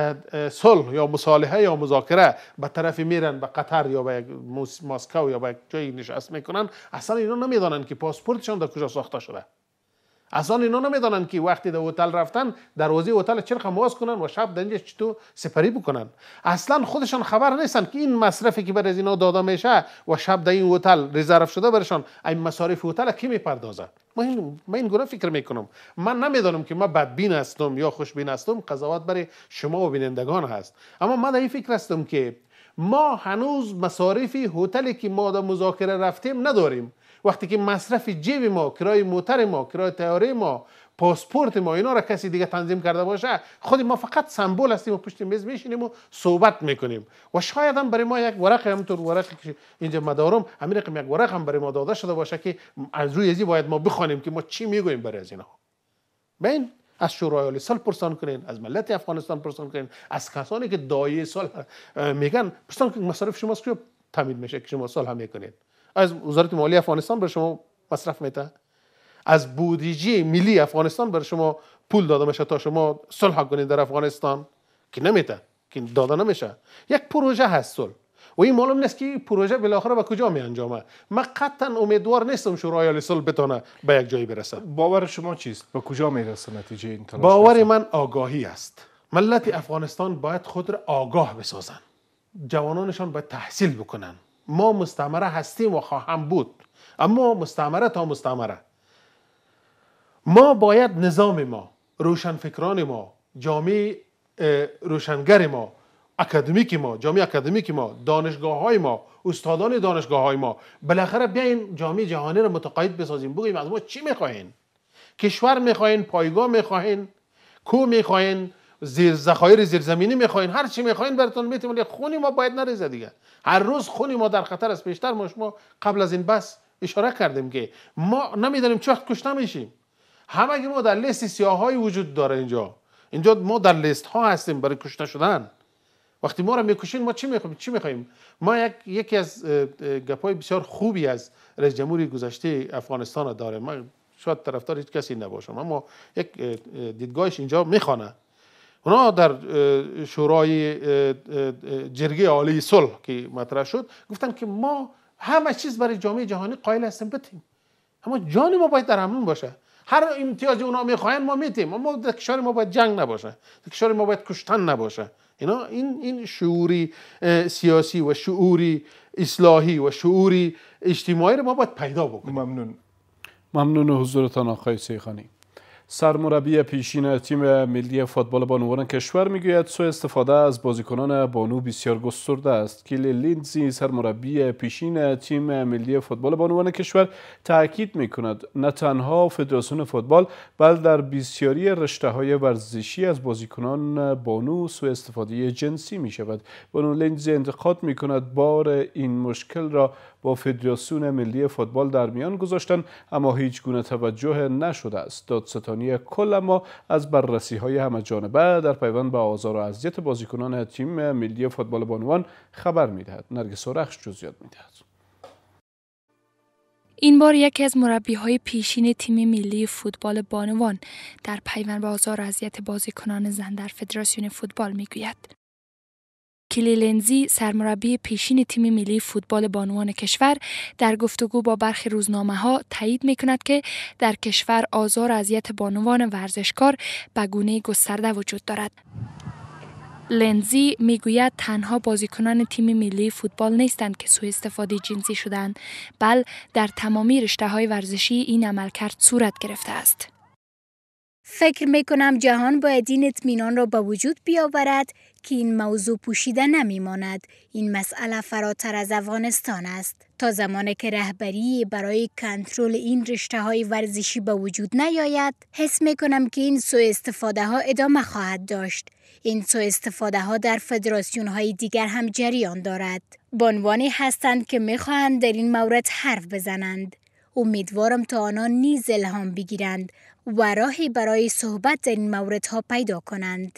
صلح یا مصالحه یا مذاکره به طرف میرن به قطر یا به مسکو یا به جایی نشست میکنن، اصلا اینا نمیدانن که پاسپورتشون در کجا ساخته شده. اصلا اینا نمیدانن که وقتی در هتل رفتن دروازه هتل چرخ باز کنن و شب در چطور سپری بکنن. اصلا خودشان خبر نیستن که این مصرفی که برای اینا داده میشه و شب در این هتل رزرو شده برشان این مصارف هتل کی میپردازه؟ من این گونه فکر میکنم. من نمیدانم که ما بدبین هستم یا خوشبین هستم، قضاوت برای شما و بینندگان هست. اما من در این فکر هستم که ما هنوز مصارف هتلی که ما در مذاکره رفتیم نداریم. وقتی که مصرف جیب ما، کرای موتر ما، کرای طیاره ما، پاسپورت ما اینا را کسی دیگه تنظیم کرده باشه، خود ما فقط سمبل هستیم و پشت میز میشینیم و صحبت میکنیم و شاید هم برای ما یک ورق، همونطور ورقی که اینجا مدارم همین رقم یک ورق هم برای ما داده شده باشه که از روی ازی باید ما بخوانیم که ما چی میگوییم برای از اینا. ببین از شورای عالی صلح پرسان کنین، از ملت افغانستان پرسان کنین، از کسانی که داعیه صلح میگن پرسان کنین مصارف شما چطور تامین میشه که شما صلح میکنید. از وزارت مالی افغانستان برای شما مصرف میده؟ از بودجه ملی افغانستان برای شما پول داده میشه تا شما صلح کنید در افغانستان؟ که نمیده، که داده نمیشه. یک پروژه هست صلح و این معلوم نیست که پروژه بالاخره به کجا می انجامه. من قطعا امیدوار نیستم شورای عالی صلح بتونه به یک جایی برسه. باور شما چیست؟ به کجا میرسه نتیجه این تلاش؟ باور من آگاهی است. ملت افغانستان باید خود را آگاه بسازن. جوانانشان باید تحصیل بکنن. ما مستعمره هستیم و خواهم بود، اما مستعمره تا مستعمره. ما باید نظام ما، روشنفکران ما، جامعه روشنگر ما، اکادمیک ما، جامعه اکادمیک ما، دانشگاه های ما، استادان دانشگاه های ما بالاخره بیاین جامعه جهانی رو متقاعد بسازیم. بگیم از ما چی میخواین؟ کشور میخواین؟ پایگاه میخواین؟ کوه میخواین؟ ذخایر زیرزمینی میخواین؟ هر چی میخواین براتون میتیم، ولی خونی ما باید نریزه دیگه. هر روز خونی ما در خطر است. بیشتر ما قبل از این بس اشاره کردیم که ما نمیدونیم چه وقت کشته میشیم. همه ما در لیست سیاه‌های وجود داره. اینجا ما در لیست ها هستیم برای کشته شدن. وقتی ما رو میکشین ما چی میخوایم؟ ما یکی از گپای بسیار خوبی از رئیس جمهوری گذشته افغانستان داره. من شاید طرفدار هیچ کسی نباشم، اما یک دیدگاهش اینجا میخوانه. اونا در شورای جرگه عالی صلح که مطرح شد گفتن که ما همه چیز برای جامعه جهانی قائل هستیم بتیم، اما جان ما باید در امن باشه. هر امتیاز اونا میخواین ما میتیم، اما در کشور ما باید جنگ نباشه، در کشور ما باید کشتن نباشه. این شعوری سیاسی و شعوری اصلاحی و شعوری اجتماعی رو ما باید پیدا بکنیم. ممنون حضورتان آقای سیخانی. سرمربی پیشین تیم ملی فوتبال بانوان کشور میگوید سوء استفاده از بازیکنان بانو بسیار گسترده است. کیلی لیندزی سرمربی پیشین تیم ملی فوتبال بانوان کشور تاکید میکند نه تنها فدراسیون فوتبال بلکه در بسیاری رشته‌های ورزشی از بازیکنان بانو سوء استفاده جنسی میشود. بانو لیندزی انتقاد میکند بار این مشکل را با فدراسیون ملی فوتبال در میان گذاشتن اما هیچ گونه توجه نشده است. دادستانی جهانی کل، اما از بررسی‌های همه‌جانبه در پیوند به آزار و اذیت بازیکنان تیم ملی فوتبال بانوان خبر می‌دهد. نرگس رخش جزئیات می‌دهد. این بار یکی از مربی‌های پیشین تیم ملی فوتبال بانوان در پیوند به آزار و اذیت بازیکنان زن در فدراسیون فوتبال می‌گوید. کلی لنزی، سرمربی پیشین تیم ملی فوتبال بانوان کشور، در گفتگو با برخی روزنامه‌ها تایید می‌کند که در کشور آزار و اذیت بانوان ورزشکار به گونه گسترده وجود دارد. لنزی میگوید تنها بازیکنان تیم ملی فوتبال نیستند که سوء استفاده جنسی شدند، بل در تمامی رشته‌های ورزشی این عملکرد صورت گرفته است. فکر میکنم جهان باید این اطمینان را به وجود بیاورد که این موضوع پوشیده نمیماند. این مسئله فراتر از افغانستان است. تا زمانی که رهبری برای کنترل این رشته‌های ورزشی به وجود نیاید، حس میکنم که این سوء استفاده ها ادامه خواهد داشت. این سوء استفاده ها در فدراسیون های دیگر هم جریان دارد. بانوانی هستند که میخواهند در این مورد حرف بزنند. امیدوارم تا آنان نیز الهام بگیرند و راهی برای صحبت در این موردها پیدا کنند.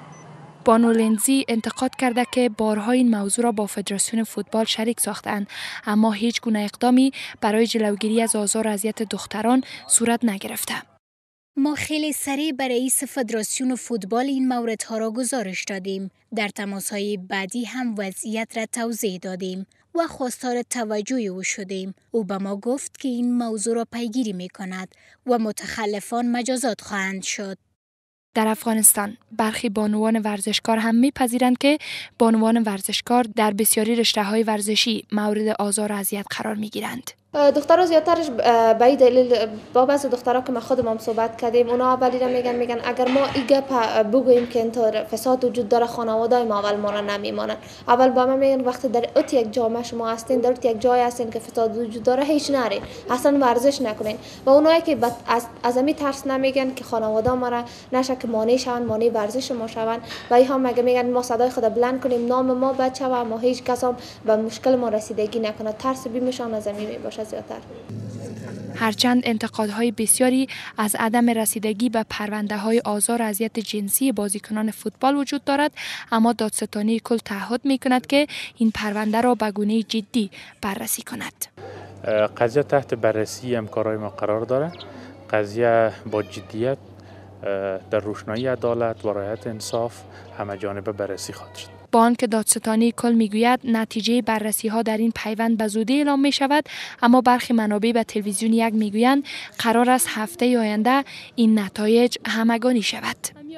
بانو لنزی انتقاد کرده که بارها این موضوع را با فدراسیون فوتبال شریک ساختند، اما هیچ گونه اقدامی برای جلوگیری از آزار و اذیت دختران صورت نگرفته. ما خیلی سریع به رئیس فدراسیون فوتبال این موردها را گزارش دادیم. در تماس‌های بعدی هم وضعیت را توضیح دادیم و خواستار توجه او شدیم. او به ما گفت که این موضوع را پیگیری می‌کند و متخلفان مجازات خواهند شد. در افغانستان برخی بانوان ورزشکار هم میپذیرند که بانوان ورزشکار در بسیاری رشته‌های ورزشی مورد آزار و اذیت قرار میگیرند. دخترها زیادترش به این دلیل با بعضی دخترها که ما خودمون صحبت کردیم، اونا اولی را میگن اگر ما این گپ بگوییم که اینطور فساد وجود داره، خانواده ما اول ما را نمیمانن. اول با ما میگن وقتی در اوت یک جامعه شما هستین، در اوت یک جای هستین که فساد وجود داره، هیچ نرین، اصلا ورزش نکنین. و اونایی که از امی ترس نمیگن که خانواده ما را نشه که مانع شون، مانع ورزش ما شون، و اینها مگه میگن ما صدای خود بلند کنیم، نام ما بچه و ما هیچ کس هم به مشکل ما رسیدگی نکنه. ترس بیمشان از امی باشه زیادتر. هرچند انتقادهای بسیاری از عدم رسیدگی به پرونده‌های آزار و اذیت جنسی بازیکنان فوتبال وجود دارد، اما دادستانی کل تعهد می‌کند که این پرونده را به گونه جدی بررسی کند. قضیه تحت بررسی همکارای ما قرار دارد. قضیه با جدیت در روشنایی عدالت و رعایت انصاف همه‌جانبه بررسی خواهد شد. با آنکه دادستانی کل میگوید نتیجه بررسی ها در این پیوند به زودی اعلام می شود، اما برخی منابع به تلویزیون یک میگویند قرار است هفته آینده این نتایج همگانی شود.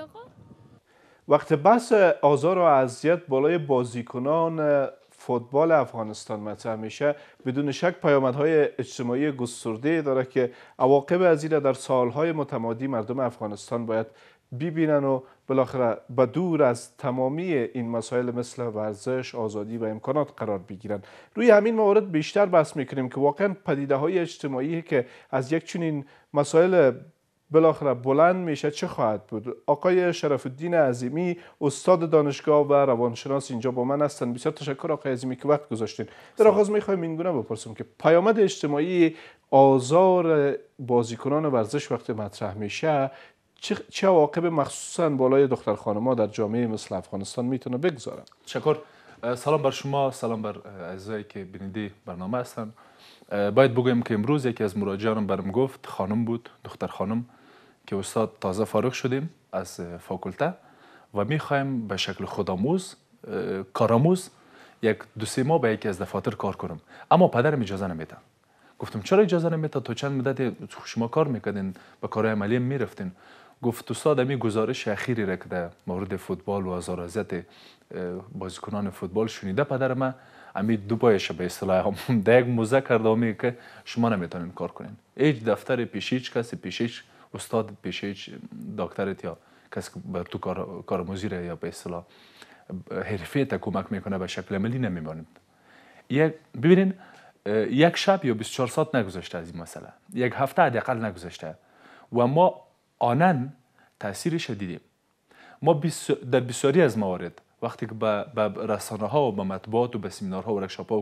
وقت بحث آزار و اذیت بالای بازیکنان فوتبال افغانستان مطرح میشه، بدون شک پیامدهای اجتماعی گسترده داره که عواقب از این در سالهای متمادی مردم افغانستان باید ببینن و بالاخره به دور از تمامی این مسائل مثل ورزش، آزادی و امکانات قرار بگیرن. روی همین موارد بیشتر بحث میکنیم که واقعا پدیده های اجتماعی که از یک چنین مسائل بالاخره بلند میشه چه خواهد بود؟ آقای شرف الدین عظیمی، استاد دانشگاه و روانشناس اینجا با من هستن. بسیار تشکر آقای عظیمی که وقت گذاشتین. در آغاز میخوایم این گونه بپرسم که پیامد اجتماعی آزار بازیکنان ورزش وقتی مطرح میشه چه عواقب مخصوصا بالای دختر خانم‌ها در جامعه مثل افغانستان میتونه بگذاره؟ تشکر. سلام بر شما، سلام بر عزیزایی که بیننده برنامه هستن. باید بگویم که امروز یکی از مراجعانم برام گفت، خانم بود، دختر خانم، که استاد تازه فارغ شدیم از فاکولته و میخوایم به شکل خودآموز، کارآموز یک 2-3 ماه به یکی از دفاتر کار کنم، اما پدرم اجازه نمیده. گفتم چرا اجازه نمیده؟ تا چند مدت شما کار میکردین، به کارهای عملی میرفتین. گفت استاد امی گزارش اخیری را که در مورد فوتبال و آزار و اذیت بازیکنان فوتبال شنیده پدر من، امی دو پایش به اصطلاح هم در یک موزه کرده امی که شما نمیتونین کار کنین. هیچ دفتر پیش هیچ کسی، پیش هیچ استاد، پیش هیچ دکترت یا کسی که به تو کارآموزی را یا به اصطلاح حرفه تا کمک میکنه به شکل عملی نمیمانید. ببینین یک شب یا 24 ساعت نگذشته از این مسئله، یک هفته حداقل نگذشته و ما آنن تاثیرش دیدیم. ما در بسیاری از موارد وقتی که به رسانه ها و به مطبوعات و به سمینارها و ورکشاپ ها و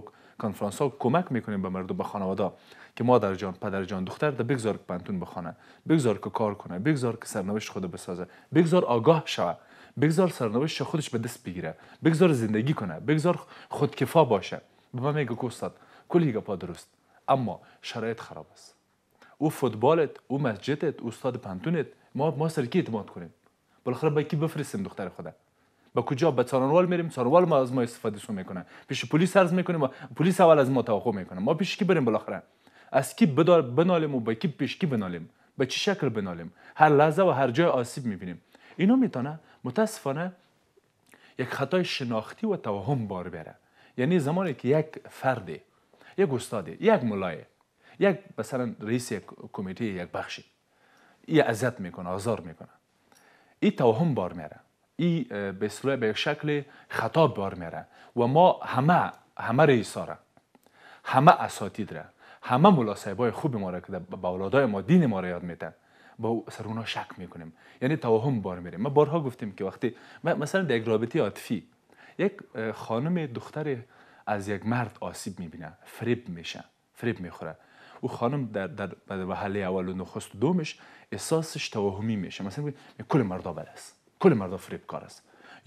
کنفرانس ها کمک میکنیم به مردم، به خانواده که مادر جان، پدر جان، دختر ده بگذار که پانتون بخونه، بگذار که کار کنه، بگذار که سرنوشت خود بسازه، بگذار آگاه شوه، بگذار سرنوشت خودش به دست بگیره، بگذار زندگی کنه، بگذار خودکفا باشه. به من میگه که استاد کلی گپا درست، اما شرایط خراب است. او فوتبالت، او مسجدت، استاد پانتونت، ما سر کی اعتماد کنیم؟ بالاخره با کی بفرستیم دختر خدا؟ با کجا؟ به څارنوال میریم، څارنوال ما از ما استفاده سو میکنه، پیش پلیس عرض میکنیم، پلیس اول از ما توقع میکنه، ما پیش کی بریم؟ بالاخره از کی بنالیم و با کی پیش کی بنالیم؟ به چه شکل بنالیم؟ هر لحظه و هر جای آسیب میبینیم. اینو میتونه متاسفانه یک خطای شناختی و توهم بار بیاره. یعنی زمانی که یک فرد، یک استاد، یک ملای، یک مثلا رئیس یک کمیته یک بخشی این اذیت میکنه، آزار میکنه، این توهم بار میاره، این به اصطلاح به شکل خطا بار میاره و ما همه رئیسا را، همه اساتید را، همه ملا صاحبای خوب ما را که به اولادای ما دین ما را یاد میدن، با سر اونا شک میکنیم، یعنی توهم بار میره. ما بارها گفتیم که وقتی مثلا در یک رابطه عاطفی یک خانم دختر از یک مرد آسیب میبینه، فریب میخوره، او خانم در وهله اول و نخست و دومش احساسش توهمی میشه، مثلا کل مردا بد است، کل مردا فریبکار است،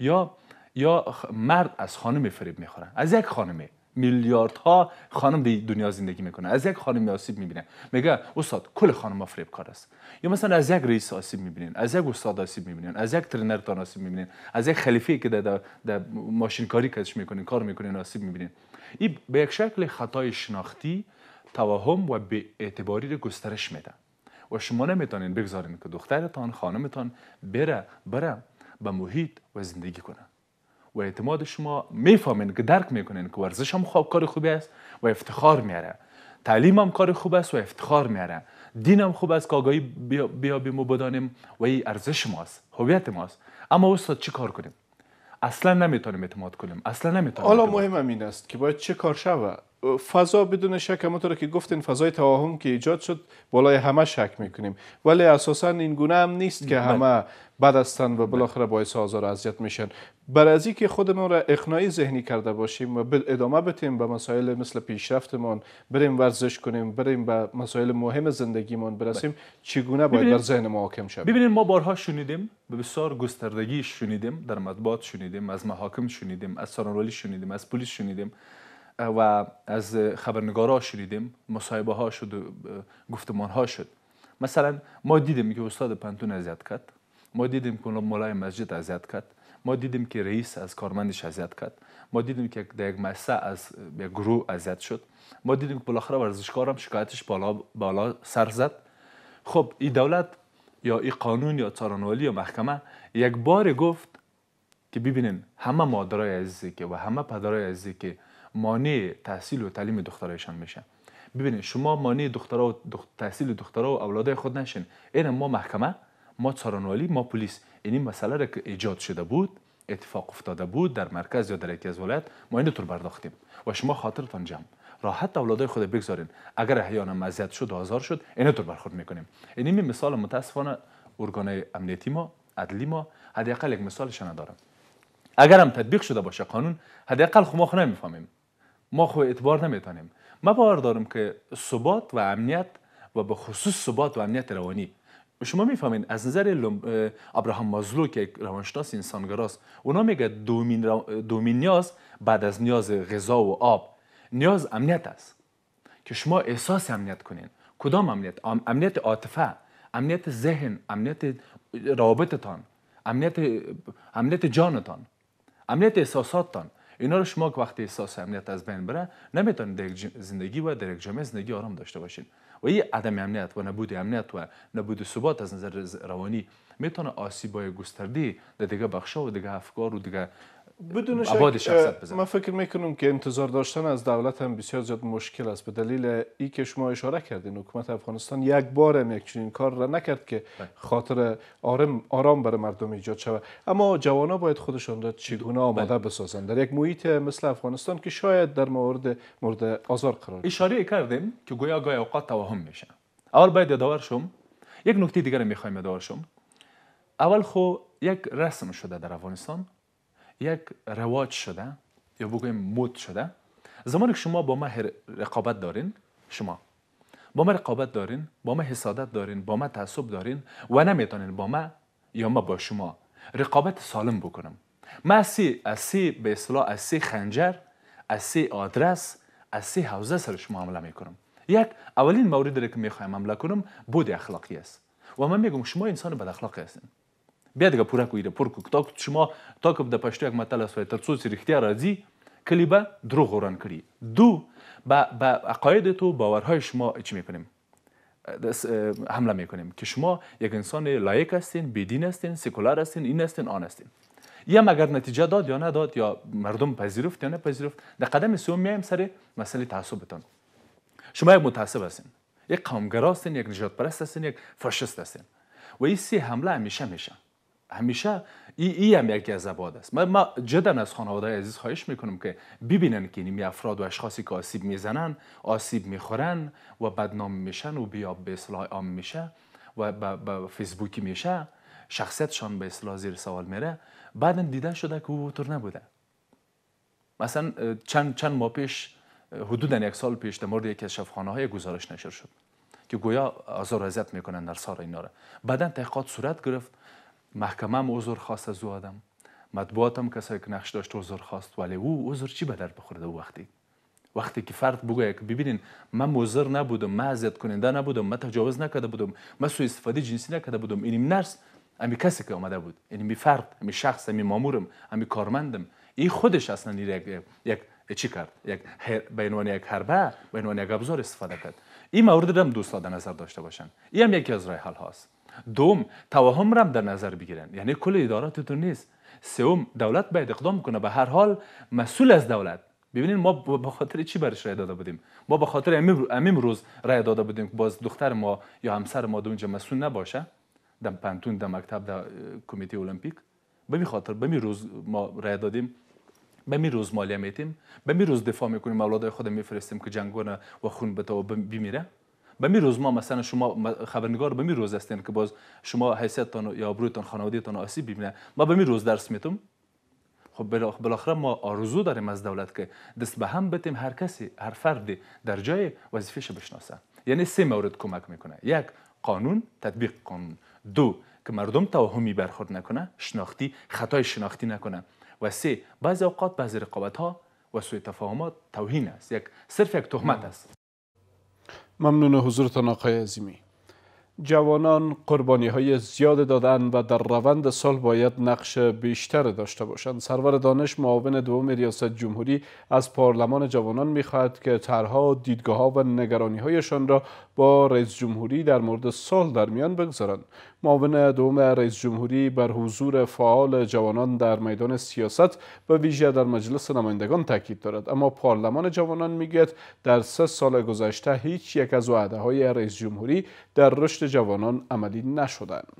یا مرد از خانم فریب میخوره، از یک خانم، میلیاردها خانم در دنیا زندگی میکنه، از یک خانم آسیب میبینه، میگه استاد کل خانم فریبکار است. یا مثلا از یک رئیس آسیب میبینین، از یک استاد آسیب میبینین، از یک ترینر تان آسیب میبینین، از یک خلیفه که در ماشین کاری کارش میکنین، کار میکنین آسیب میبینین. این به یک شکل خطای شناختی، توهم و بی اعتباری رو گسترش میده و شما نمیتونین بگذارین که دخترتان، خانمتان بره به محیط و زندگی کنه و اعتماد شما میفهمین که درک میکنین که ورزش هم کار خوبی است و افتخار میاره، تعلیم هم کار خوب است و افتخار میاره، دین هم خوب است که آگاهی بیابیم و بدانیم و این ارزش ماست، هویت ماست. اما استاد چی کار کنیم؟ اصلا نمیتونیم اعتماد کنیم، اصلا نمیتونیم. حالا مهم این است که باید چه کار شود. فضا بدون شک همونطور که گفتین فضای توهم که ایجاد شد بالای همه شک میکنیم، ولی اساسا این گونه هم نیست که همه بد هستند و بالاخره باعث آزار و اذیت میشن. برای از اینکه خودمون را اقناعی ذهنی کرده باشیم و ادامه بدیم به مسائل مثل پیشرفتمون، بریم ورزش کنیم، بریم به مسائل مهم زندگیمون برسیم، چگونه باید بر ذهن ما حاکم شود؟ ببینید ما بارها شنیدیم، به بسیار گستردگی شنیدیم، در مطبوعات شنیدیم، از محاکم شنیدیم، از څارنوالی شنیدیم، از پلیس شنیدیم و از خبرنگارا شنیدیم، مصاحبه ها شد و گفتمان ها شد. مثلا ما دیدیم که استاد پانتون اذیت کرد، ما دیدیم که مولای مسجد اذیت کرد، ما دیدیم که رئیس از کارمندش اذیت کرد، ما دیدیم که در یک مؤسسه از یک گروه اذیت شد، ما دیدیم که بالاخره ورزشکار هم شکایتش بالا سر زد. خب این دولت یا این قانون یا څارنوالی یا محکمه یک بار گفت که ببینین همه مادرای عزیزی که و همه پدرای عزیزی که مانع تحصیل و تعلیم دخترایشان میشه، ببینید شما مانع دخترها و تحصیل دخترها و اولادای خود نشین. این ما محکمه، ما څارنوالی، ما پلیس این مسئله را که ایجاد شده بود، اتفاق افتاده بود در مرکز یا در یکی از ولایت، ما این طور برداختیم و شما خاطرتان جمع راحت اولادای خود بگذارین. اگر احیانا اذیت شد و آزار شد این طور برخورد میکنیم. این مثال متاسفانه ارگانهای امنیتی ما، عدلی ما حداقل یک مثالش ندارن. اگر هم تطبیق شده باشه قانون، حداقل خو ما نمیفهمیم، ما خو اعتبار نمیتونیم. ما باور دارم که ثبات و امنیت و به خصوص ثبات و امنیت روانی، شما میفهمین از نظر ابراهام مازلو که یک روانشناس انسانگراست، اونا میگه دومین نیاز بعد از نیاز غذا و آب، نیاز امنیت است که شما احساس امنیت کنین. کدام امنیت؟ امنیت عاطفه، امنیت ذهن، امنیت روابطتان، امنیت جانتان، امنیت احساساتتان. اینا رو شما که وقتی احساس امنیت از بین بره نمیتونید در یک زندگی و در یک جامعه زندگی آرام داشته باشین. و این عدم امنیت و نبود امنیت و نبود ثبات از نظر روانی میتونه آسیبای گسترده در دیگه بخشا و دیگه افکار و دیگه بدون شک من فکر میکنم که انتظار داشتن از دولت هم بسیار زیاد مشکل است، به دلیل ای که شما اشاره کردین حکومت افغانستان یک بار هم یک چنین کار را نکرد که خاطر آرام برای مردم ایجاد شود. اما جوانا باید خودشان را چگونه آماده بسازند در یک محیط مثل افغانستان که شاید در مورد آزار قرار گیرد. اشاره کردیم که گویا گاهی اوقات توهم میشه. اول باید یادآور شم یک نکته دیگر میخوایم یادآور شم. اول خو یک رسم شده در افغانستان، یک رواج شده یا بگویم مد شده، زمانی که شما با ما رقابت دارین، شما با ما رقابت دارین، با ما حسادت دارین، با ما تعصب دارین و نمیتونین با ما یا ما با شما رقابت سالم بکنم. ما از سی به اصطلاح از سی خنجر، از سی آدرس، از سی حوزه سر شما حمله میکنم. یک اولین موردی که میخوایم حمله کنم بود اخلاقی است و من میگم شما انسان بد اخلاقی هستین. بیا دیگه پورا کویده تا شما تا که د پښتو یک متل است تر څو چې رښتیا راځي کلی به دروغ وران کړي. دو با عقاید تو باورهای شما چی میکنیم؟ حمله میکنیم که شما یک انسان لایق هستین، بیدین هستین، سکولار هستین، این هستین، آن هستین. یا مگر نتیجه داد یا نداد یا مردم پذیرفت یا نپذیرفت، در قدم سوم میایم سر مسئله تعصبتان. شما یک متعصب هستین، یک قومگرا هستین، یک نجات پرست هستین، یک فاشیست هستین و این سی حمله همیشه این هم یکی از ابعاد است. ما جدا از خانواده عزیز خواهش میکنم که ببینن که این افراد و اشخاصی که آسیب میزنن، آسیب میخورن و بدنام میشن و بیا به اصطلاح عام میشه و به فیسبوکی میشه، شخصیتشان به اصطلاح زیر سوال میره، بعدا دیده شده که او طور نبوده. مثلا چند ماه پیش، حدودا یک سال پیش، در مورد یکی از شفاخانه‌های گزارش نشر شد که گویا آزار و اذیت میکنن نرس‌ها اینا را. بعدا تحقیقات صورت گرفت، محکمه هم عذر خواست از او آدم، مطبوعات هم کسایی که نقش داشت عذر خواست، ولی او عذر چی به در بخورده؟ او وقتی که فرد بگوید که ببینین من مضر نبودم، من اذیت کننده نبودم، من تجاوز نکرده بودم، من سوء استفاده جنسی نکرده بودم، اینم نرس امی کسی که آمده بود، اینم فرد، امی شخص، امی مامورم، امی کارمندم، این خودش اصلا یک چی کرد؟ یک به عنوان یک حربه، به عنوان یک ابزار استفاده کرد. این مورد هم دوستان در نظر داشته باشن. این هم یکی از راه حل هاست. دوم، توهم را در نظر بگیرن، یعنی کل اداراتتون نیست. سوم، دولت باید اقدام کنه، به هر حال مسئول از دولت. ببینید ما به خاطر چی برش رای داده بودیم؟ ما به خاطر امیم روز رای داده بودیم که باز دختر ما یا همسر ما اونجا مسئول نباشه، در پانتون، در مکتب، در کمیته المپیک. به می خاطر به می روز ما رای دادیم، به می روز مالیه میتیم، به می روز دفاع میکنیم، اولادای خود میفرستیم که جنگونه و خون به تو بمیره. به می روز ما مثلا شما خبرنگار به می روز هستین که باز شما حیثیتتان یا آبرویتان، خانوادگیتان آسیب ببینه. ما به می روز درس میتم. خب بالاخره ما آرزو داریم از دولت که دست به هم بتیم، هر کسی، هر فردی در جای وظیفه‌اش بشناسه. یعنی سه مورد کمک میکنه: یک، قانون، تطبیق قانون; دو، که مردم توهمی برخورد نکنه، شناختی، خطای شناختی نکنه; و سه، بعضی اوقات بعضی رقابت ها و سوء تفاهمات توهین است، صرف یک تهمت است. ممنون حضورتان آقای عظیمی. جوانان قربانی های زیاد دادن و در روند صلح باید نقش بیشتر داشته باشند. سرور دانش، معاون دوم ریاست جمهوری، از پارلمان جوانان می‌خواهد که طرح‌ها، دیدگاه‌ها و نگرانی‌هایشان را با رئیس جمهوری در مورد صلح در میان بگذارند. معاون دوم رئیس جمهوری بر حضور فعال جوانان در میدان سیاست و ویژه در مجلس نمایندگان تاکید دارد، اما پارلمان جوانان میگوید در 3 سال گذشته هیچ یک از وعده‌های رئیس جمهوری در رشد جوانان عملی نشدند.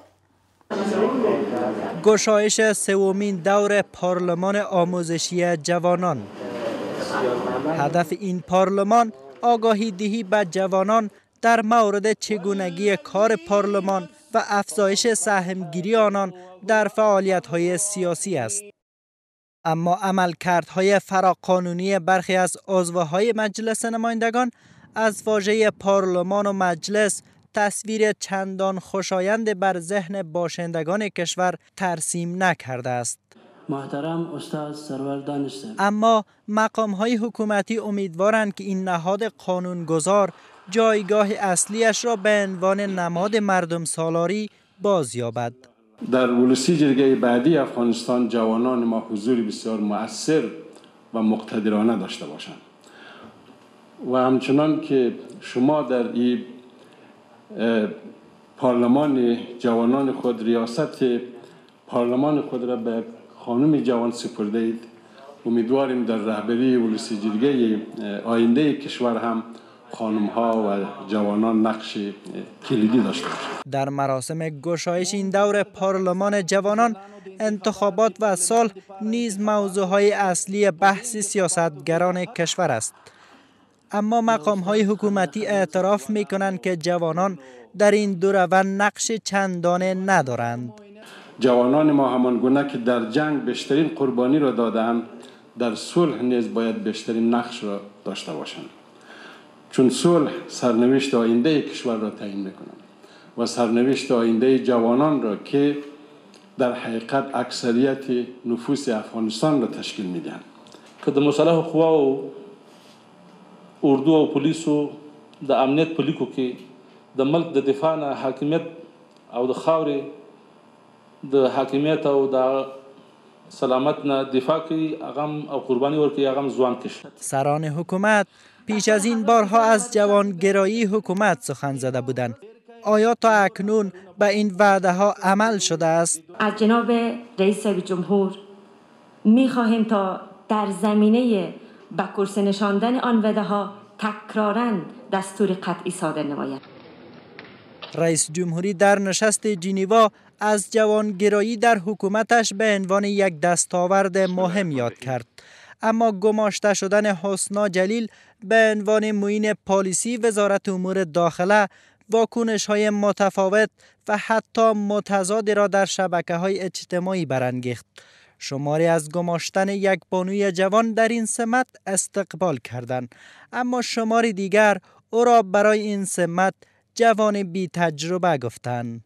گشایش سومین دور پارلمان آموزشی جوانان. هدف این پارلمان آگاهی دهی به جوانان در مورد چگونگی کار پارلمان و افزایش سهمگیری آنان در فعالیت‌های سیاسی است. اما عملکردهای فراقانونی برخی از عضوهای مجلس نمایندگان از واژه پارلمان و مجلس تصویر چندان خوشایند بر ذهن باشندگان کشور ترسیم نکرده است. محترم استاد سرور دانش، اما مقام‌های حکومتی امیدوارند که این نهاد قانونگذار جایگاه اصلیش را به عنوان نماد مردم سالاری بازیابد. در ولسی جرگه بعدی افغانستان جوانان ما حضور بسیار مؤثر و مقتدرانه داشته باشند و همچنان که شما در این پارلمان جوانان خود ریاست پارلمان خود را به خانم جوان سپرده اید، امیدواریم در رهبری ولسی جرگه آینده کشور هم خانم ها و جوانان نقش کلیدی داشته باشند. در مراسم گشایش این دور پارلمان جوانان، انتخابات و صلح نیز موضوعهای اصلی بحث سیاستگران کشور است. اما مقام‌های حکومتی اعتراف می‌کنند که جوانان در این دو روند نقش چندانه ندارند. جوانان ما همان گونه که در جنگ بیشترین قربانی را دادند، در صلح نیز باید بیشترین نقش را داشته باشند، چون صلح سرنوشت آینده کشور را تعیین می‌کند و سرنوشت آینده جوانان را که در حقیقت اکثریت نفوس افغانستان را تشکیل میدهند. که د مسلح قوا او اردو او پولیسو د امنیت په لیکو کې د ملک د دفاع نه حاکمیت او د خاورې د حاکمیت او د سلامت نه دفاع کوي، اغم او قربانی ورکوي، اغم ځوان کشور. سران حکومت پیش از این بارها از جوانگرایی حکومت سخن زده بودند. آیا تا اکنون به این وعده ها عمل شده است؟ از جناب رئیس جمهور می خواهیم تا در زمینه به کرسی نشاندن آن وعده ها تکراراً دستور قطعی صادر نماید. رئیس جمهوری در نشست جنیوا از جوانگرایی در حکومتش به عنوان یک دستاورد مهم یاد کرد. اما گماشته شدن حسنا جلیل به عنوان معین پالیسی وزارت امور داخله واکنش‌های متفاوت و حتی متضاد را در شبکه‌های اجتماعی برانگیخت. شماری از گماشتن یک بانوی جوان در این سمت استقبال کردند، اما شماری دیگر او را برای این سمت جوان بی تجربه گفتند.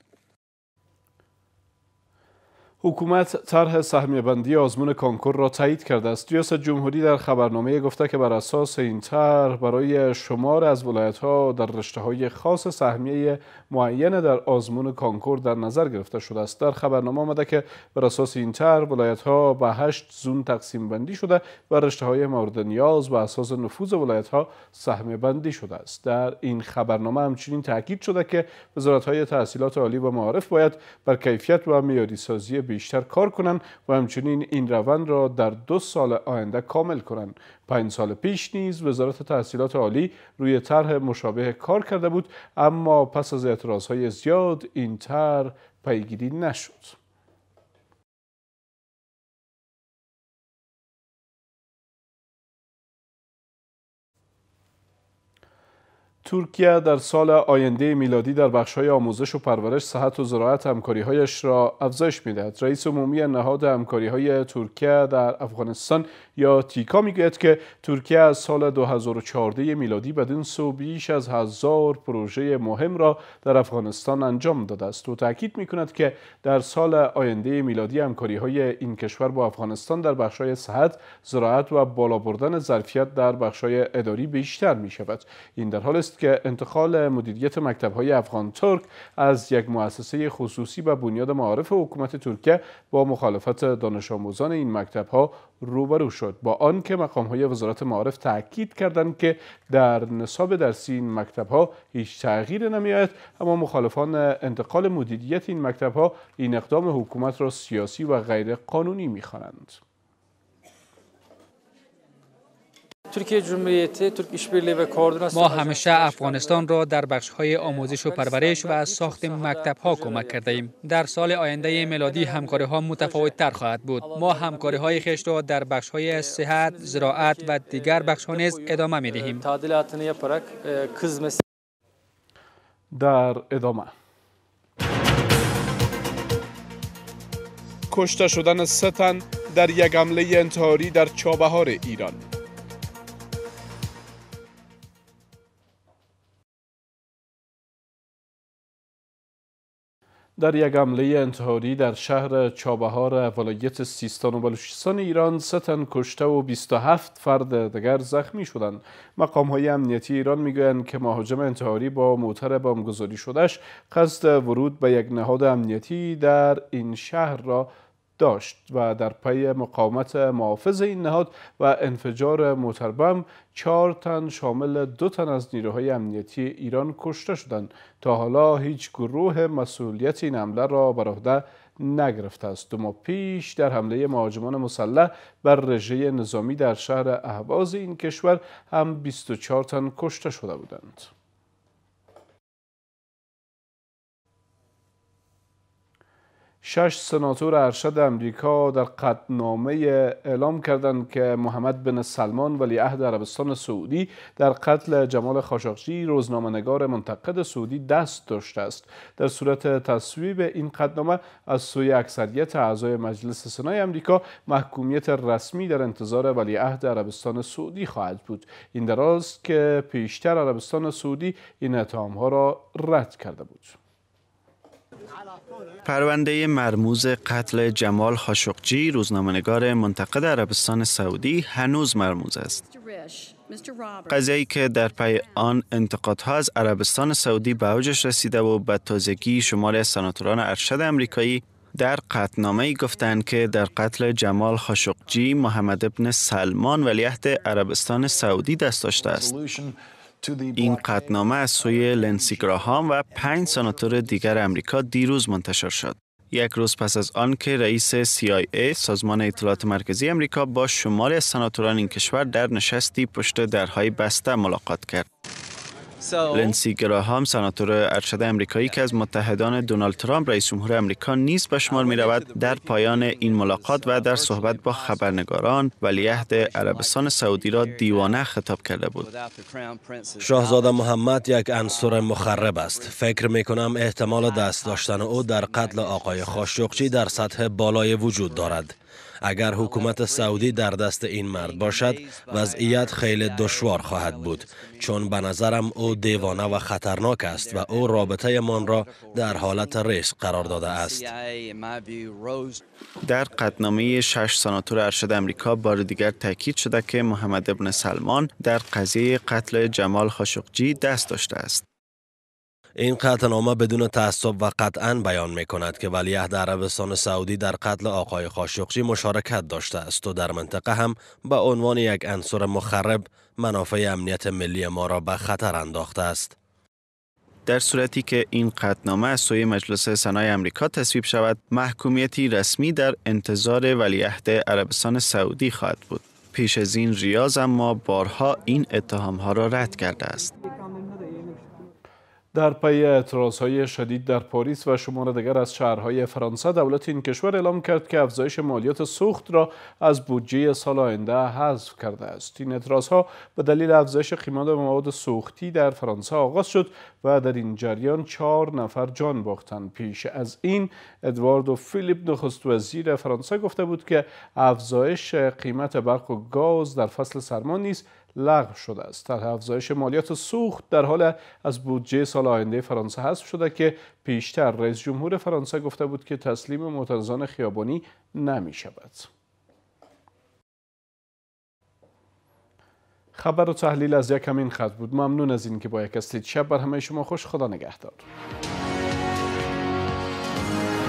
حکومت طرح سهمیه بندی آزمون کنکور را تایید کرده است. ریاست جمهوری در خبرنامه گفته که بر اساس این طرح برای شمار از ولایت‌ها در رشته‌های خاص سهمیه معین در آزمون کنکور در نظر گرفته شده است. در خبرنامه آمده که بر اساس این طرح ولایت‌ها به 8 زون تقسیم بندی شده و رشته‌های مورد نیاز بر اساس نفوذ ولایت‌ها سهمیه بندی شده است. در این خبرنامه همچنین تاکید شده که وزارت‌های تحصیلات عالی و معارف باید بر کیفیت و معیاری سازی بیشتر کار کنند و همچنین این روند را در 2 سال آینده کامل کنند. 5 سال پیش نیز وزارت تحصیلات عالی روی طرح مشابه کار کرده بود، اما پس از اعتراضهای زیاد این طرح پیگیری نشد. ترکیه در سال آینده میلادی در بخش‌های آموزش و پرورش، صحت و زراعت همکاری‌هایش را افزایش می‌دهد. رئیس عمومی نهاد همکاری‌های ترکیه در افغانستان یا تیکا میگوید که ترکیه از سال 2014 میلادی بدین سو بیش از 1000 پروژه مهم را در افغانستان انجام داده است و تاکید می‌کند که در سال آینده میلادی همکاری‌های این کشور با افغانستان در بخش‌های صحت، زراعت و بالا بردن ظرفیت در بخش‌های اداری بیشتر می‌شود. این در حال است که انتقال مدیریت مکتب‌های افغان ترک از یک مؤسسه خصوصی به بنیاد معارف حکومت ترکیه با مخالفت دانش آموزان این مکتب‌ها روبرو شد، با آنکه مقام‌های وزارت معارف تاکید کردند که در نصاب درسی این مکتب‌ها هیچ تغییر نمی‌آید، اما مخالفان انتقال مدیریت این مکتب‌ها این اقدام حکومت را سیاسی و غیر قانونی می‌خوانند. ترکیه جمهوریتی ترک işbirliği ve koordinasyon ما همیشه افغانستان را در بخش‌های آموزش و پرورش و ساخت مکتب‌ها کمک کرده ایم. در سال آینده میلادی همکاری‌ها متفاوت‌تر خواهد بود. ما همکاری‌های خویش را در بخش‌های صحت، زراعت و دیگر بخش‌ها نیز ادامه می‌دهیم. tadilatını yaparak kız در ادامه کشته شدن 3 تن در یک حمله انتحاری در چابهار ایران. در یک حمله انتحاری در شهر چابهار ولایت سیستان و بلوچستان ایران 3 تن کشته و 27 فرد دیگر زخمی شدند. مقام‌های امنیتی ایران میگویند که مهاجم انتحاری با موتر بمبگذاری شده‌اش قصد ورود به یک نهاد امنیتی در این شهر را داشت و در پی مقاومت محافظ این نهاد و انفجار موتربم 4 تن شامل 2 تن از نیروهای امنیتی ایران کشته شدند. تا حالا هیچ گروه مسئولیت این حمله را بر عهده نگرفته است. 2 ماه پیش در حمله مهاجمان مسلح بر رژه نظامی در شهر اهواز این کشور هم 24 تن کشته شده بودند. 6 سناتور ارشد امریکا در قطعنامه اعلام کردند که محمد بن سلمان ولیعهد عربستان سعودی در قتل جمال خاشقچی روزنامه‌نگار منتقد سعودی دست داشته است. در صورت تصویب این قطعنامه از سوی اکثریت اعضای مجلس سنای امریکا محکومیت رسمی در انتظار ولیعهد عربستان سعودی خواهد بود. این در حالیست که پیشتر عربستان سعودی این اتهام‌ها را رد کرده بود. پرونده مرموز قتل جمال خاشقچی روزنامه‌نگار منتقد عربستان سعودی هنوز مرموز است. قضیه‌ای که در پی آن انتقادها از عربستان سعودی به اوجش رسیده و به تازگی شماری از سناتوران ارشد امریکایی در قطعنامه‌ای گفتند که در قتل جمال خاشقچی محمد بن سلمان ولیعهد عربستان سعودی دست داشته است. این قطعنامه از سوی لنسی گراهام و 5 سناتور دیگر امریکا دیروز منتشر شد. یک روز پس از آن که رئیس CIA سازمان اطلاعات مرکزی امریکا با شماری از سناتوران این کشور در نشستی پشت درهای بسته ملاقات کرد. لنسی گراهام سناتور ارشد امریکایی که از متحدان دونالد ترامپ رئیس جمهور امریکا نیز به شمار می رود در پایان این ملاقات و در صحبت با خبرنگاران ولیعهد عربستان سعودی را دیوانه خطاب کرده بود. شاهزاده محمد یک عنصر مخرب است. فکر می کنم احتمال دست داشتن او در قتل آقای خاشقچی در سطح بالای وجود دارد. اگر حکومت سعودی در دست این مرد باشد وضعیت خیلی دشوار خواهد بود، چون به نظرم او دیوانه و خطرناک است و او رابطه من را در حالت ریسک قرار داده است. در قطعنامه 6 سناتور ارشد امریکا بار دیگر تاکید شده که محمد بن سلمان در قضیه قتل جمال خاشقچی دست داشته است. این قطعنامه بدون تعصب و قطعاً بیان می کند که ولیعهد عربستان سعودی در قتل آقای خاشقچی مشارکت داشته است و در منطقه هم به عنوان یک عنصر مخرب منافع امنیت ملی ما را به خطر انداخته است. در صورتی که این قطعنامه از سوی مجلس سنای امریکا تصویب شود، محکومیتی رسمی در انتظار ولیعهد عربستان سعودی خواهد بود. پیش از این ریاض اما بارها این اتهام‌ها را رد کرده است. در پی اعتراضهای شدید در پاریس و شمار دیگر از شهرهای فرانسه، دولت این کشور اعلام کرد که افزایش مالیات سوخت را از بودجه سال آینده حذف کرده است. این اعتراضها به دلیل افزایش قیمت مواد سوختی در فرانسه آغاز شد و در این جریان 4 نفر جان باختند. پیش از این ادواردو فیلیپ نخست وزیر فرانسه گفته بود که افزایش قیمت برق و گاز در فصل سرما نیز لغو شده است. طرح افزایش مالیات سوخت در حال از بودجه سال آینده فرانسه حذف شده که پیشتر رئیس جمهور فرانسه گفته بود که تسلیم معترضان خیابانی نمی شود. خبر و تحلیل از یک همین خط بود. ممنون از این که با یک هستید. شب بر همه شما خوش. خدا نگهدار.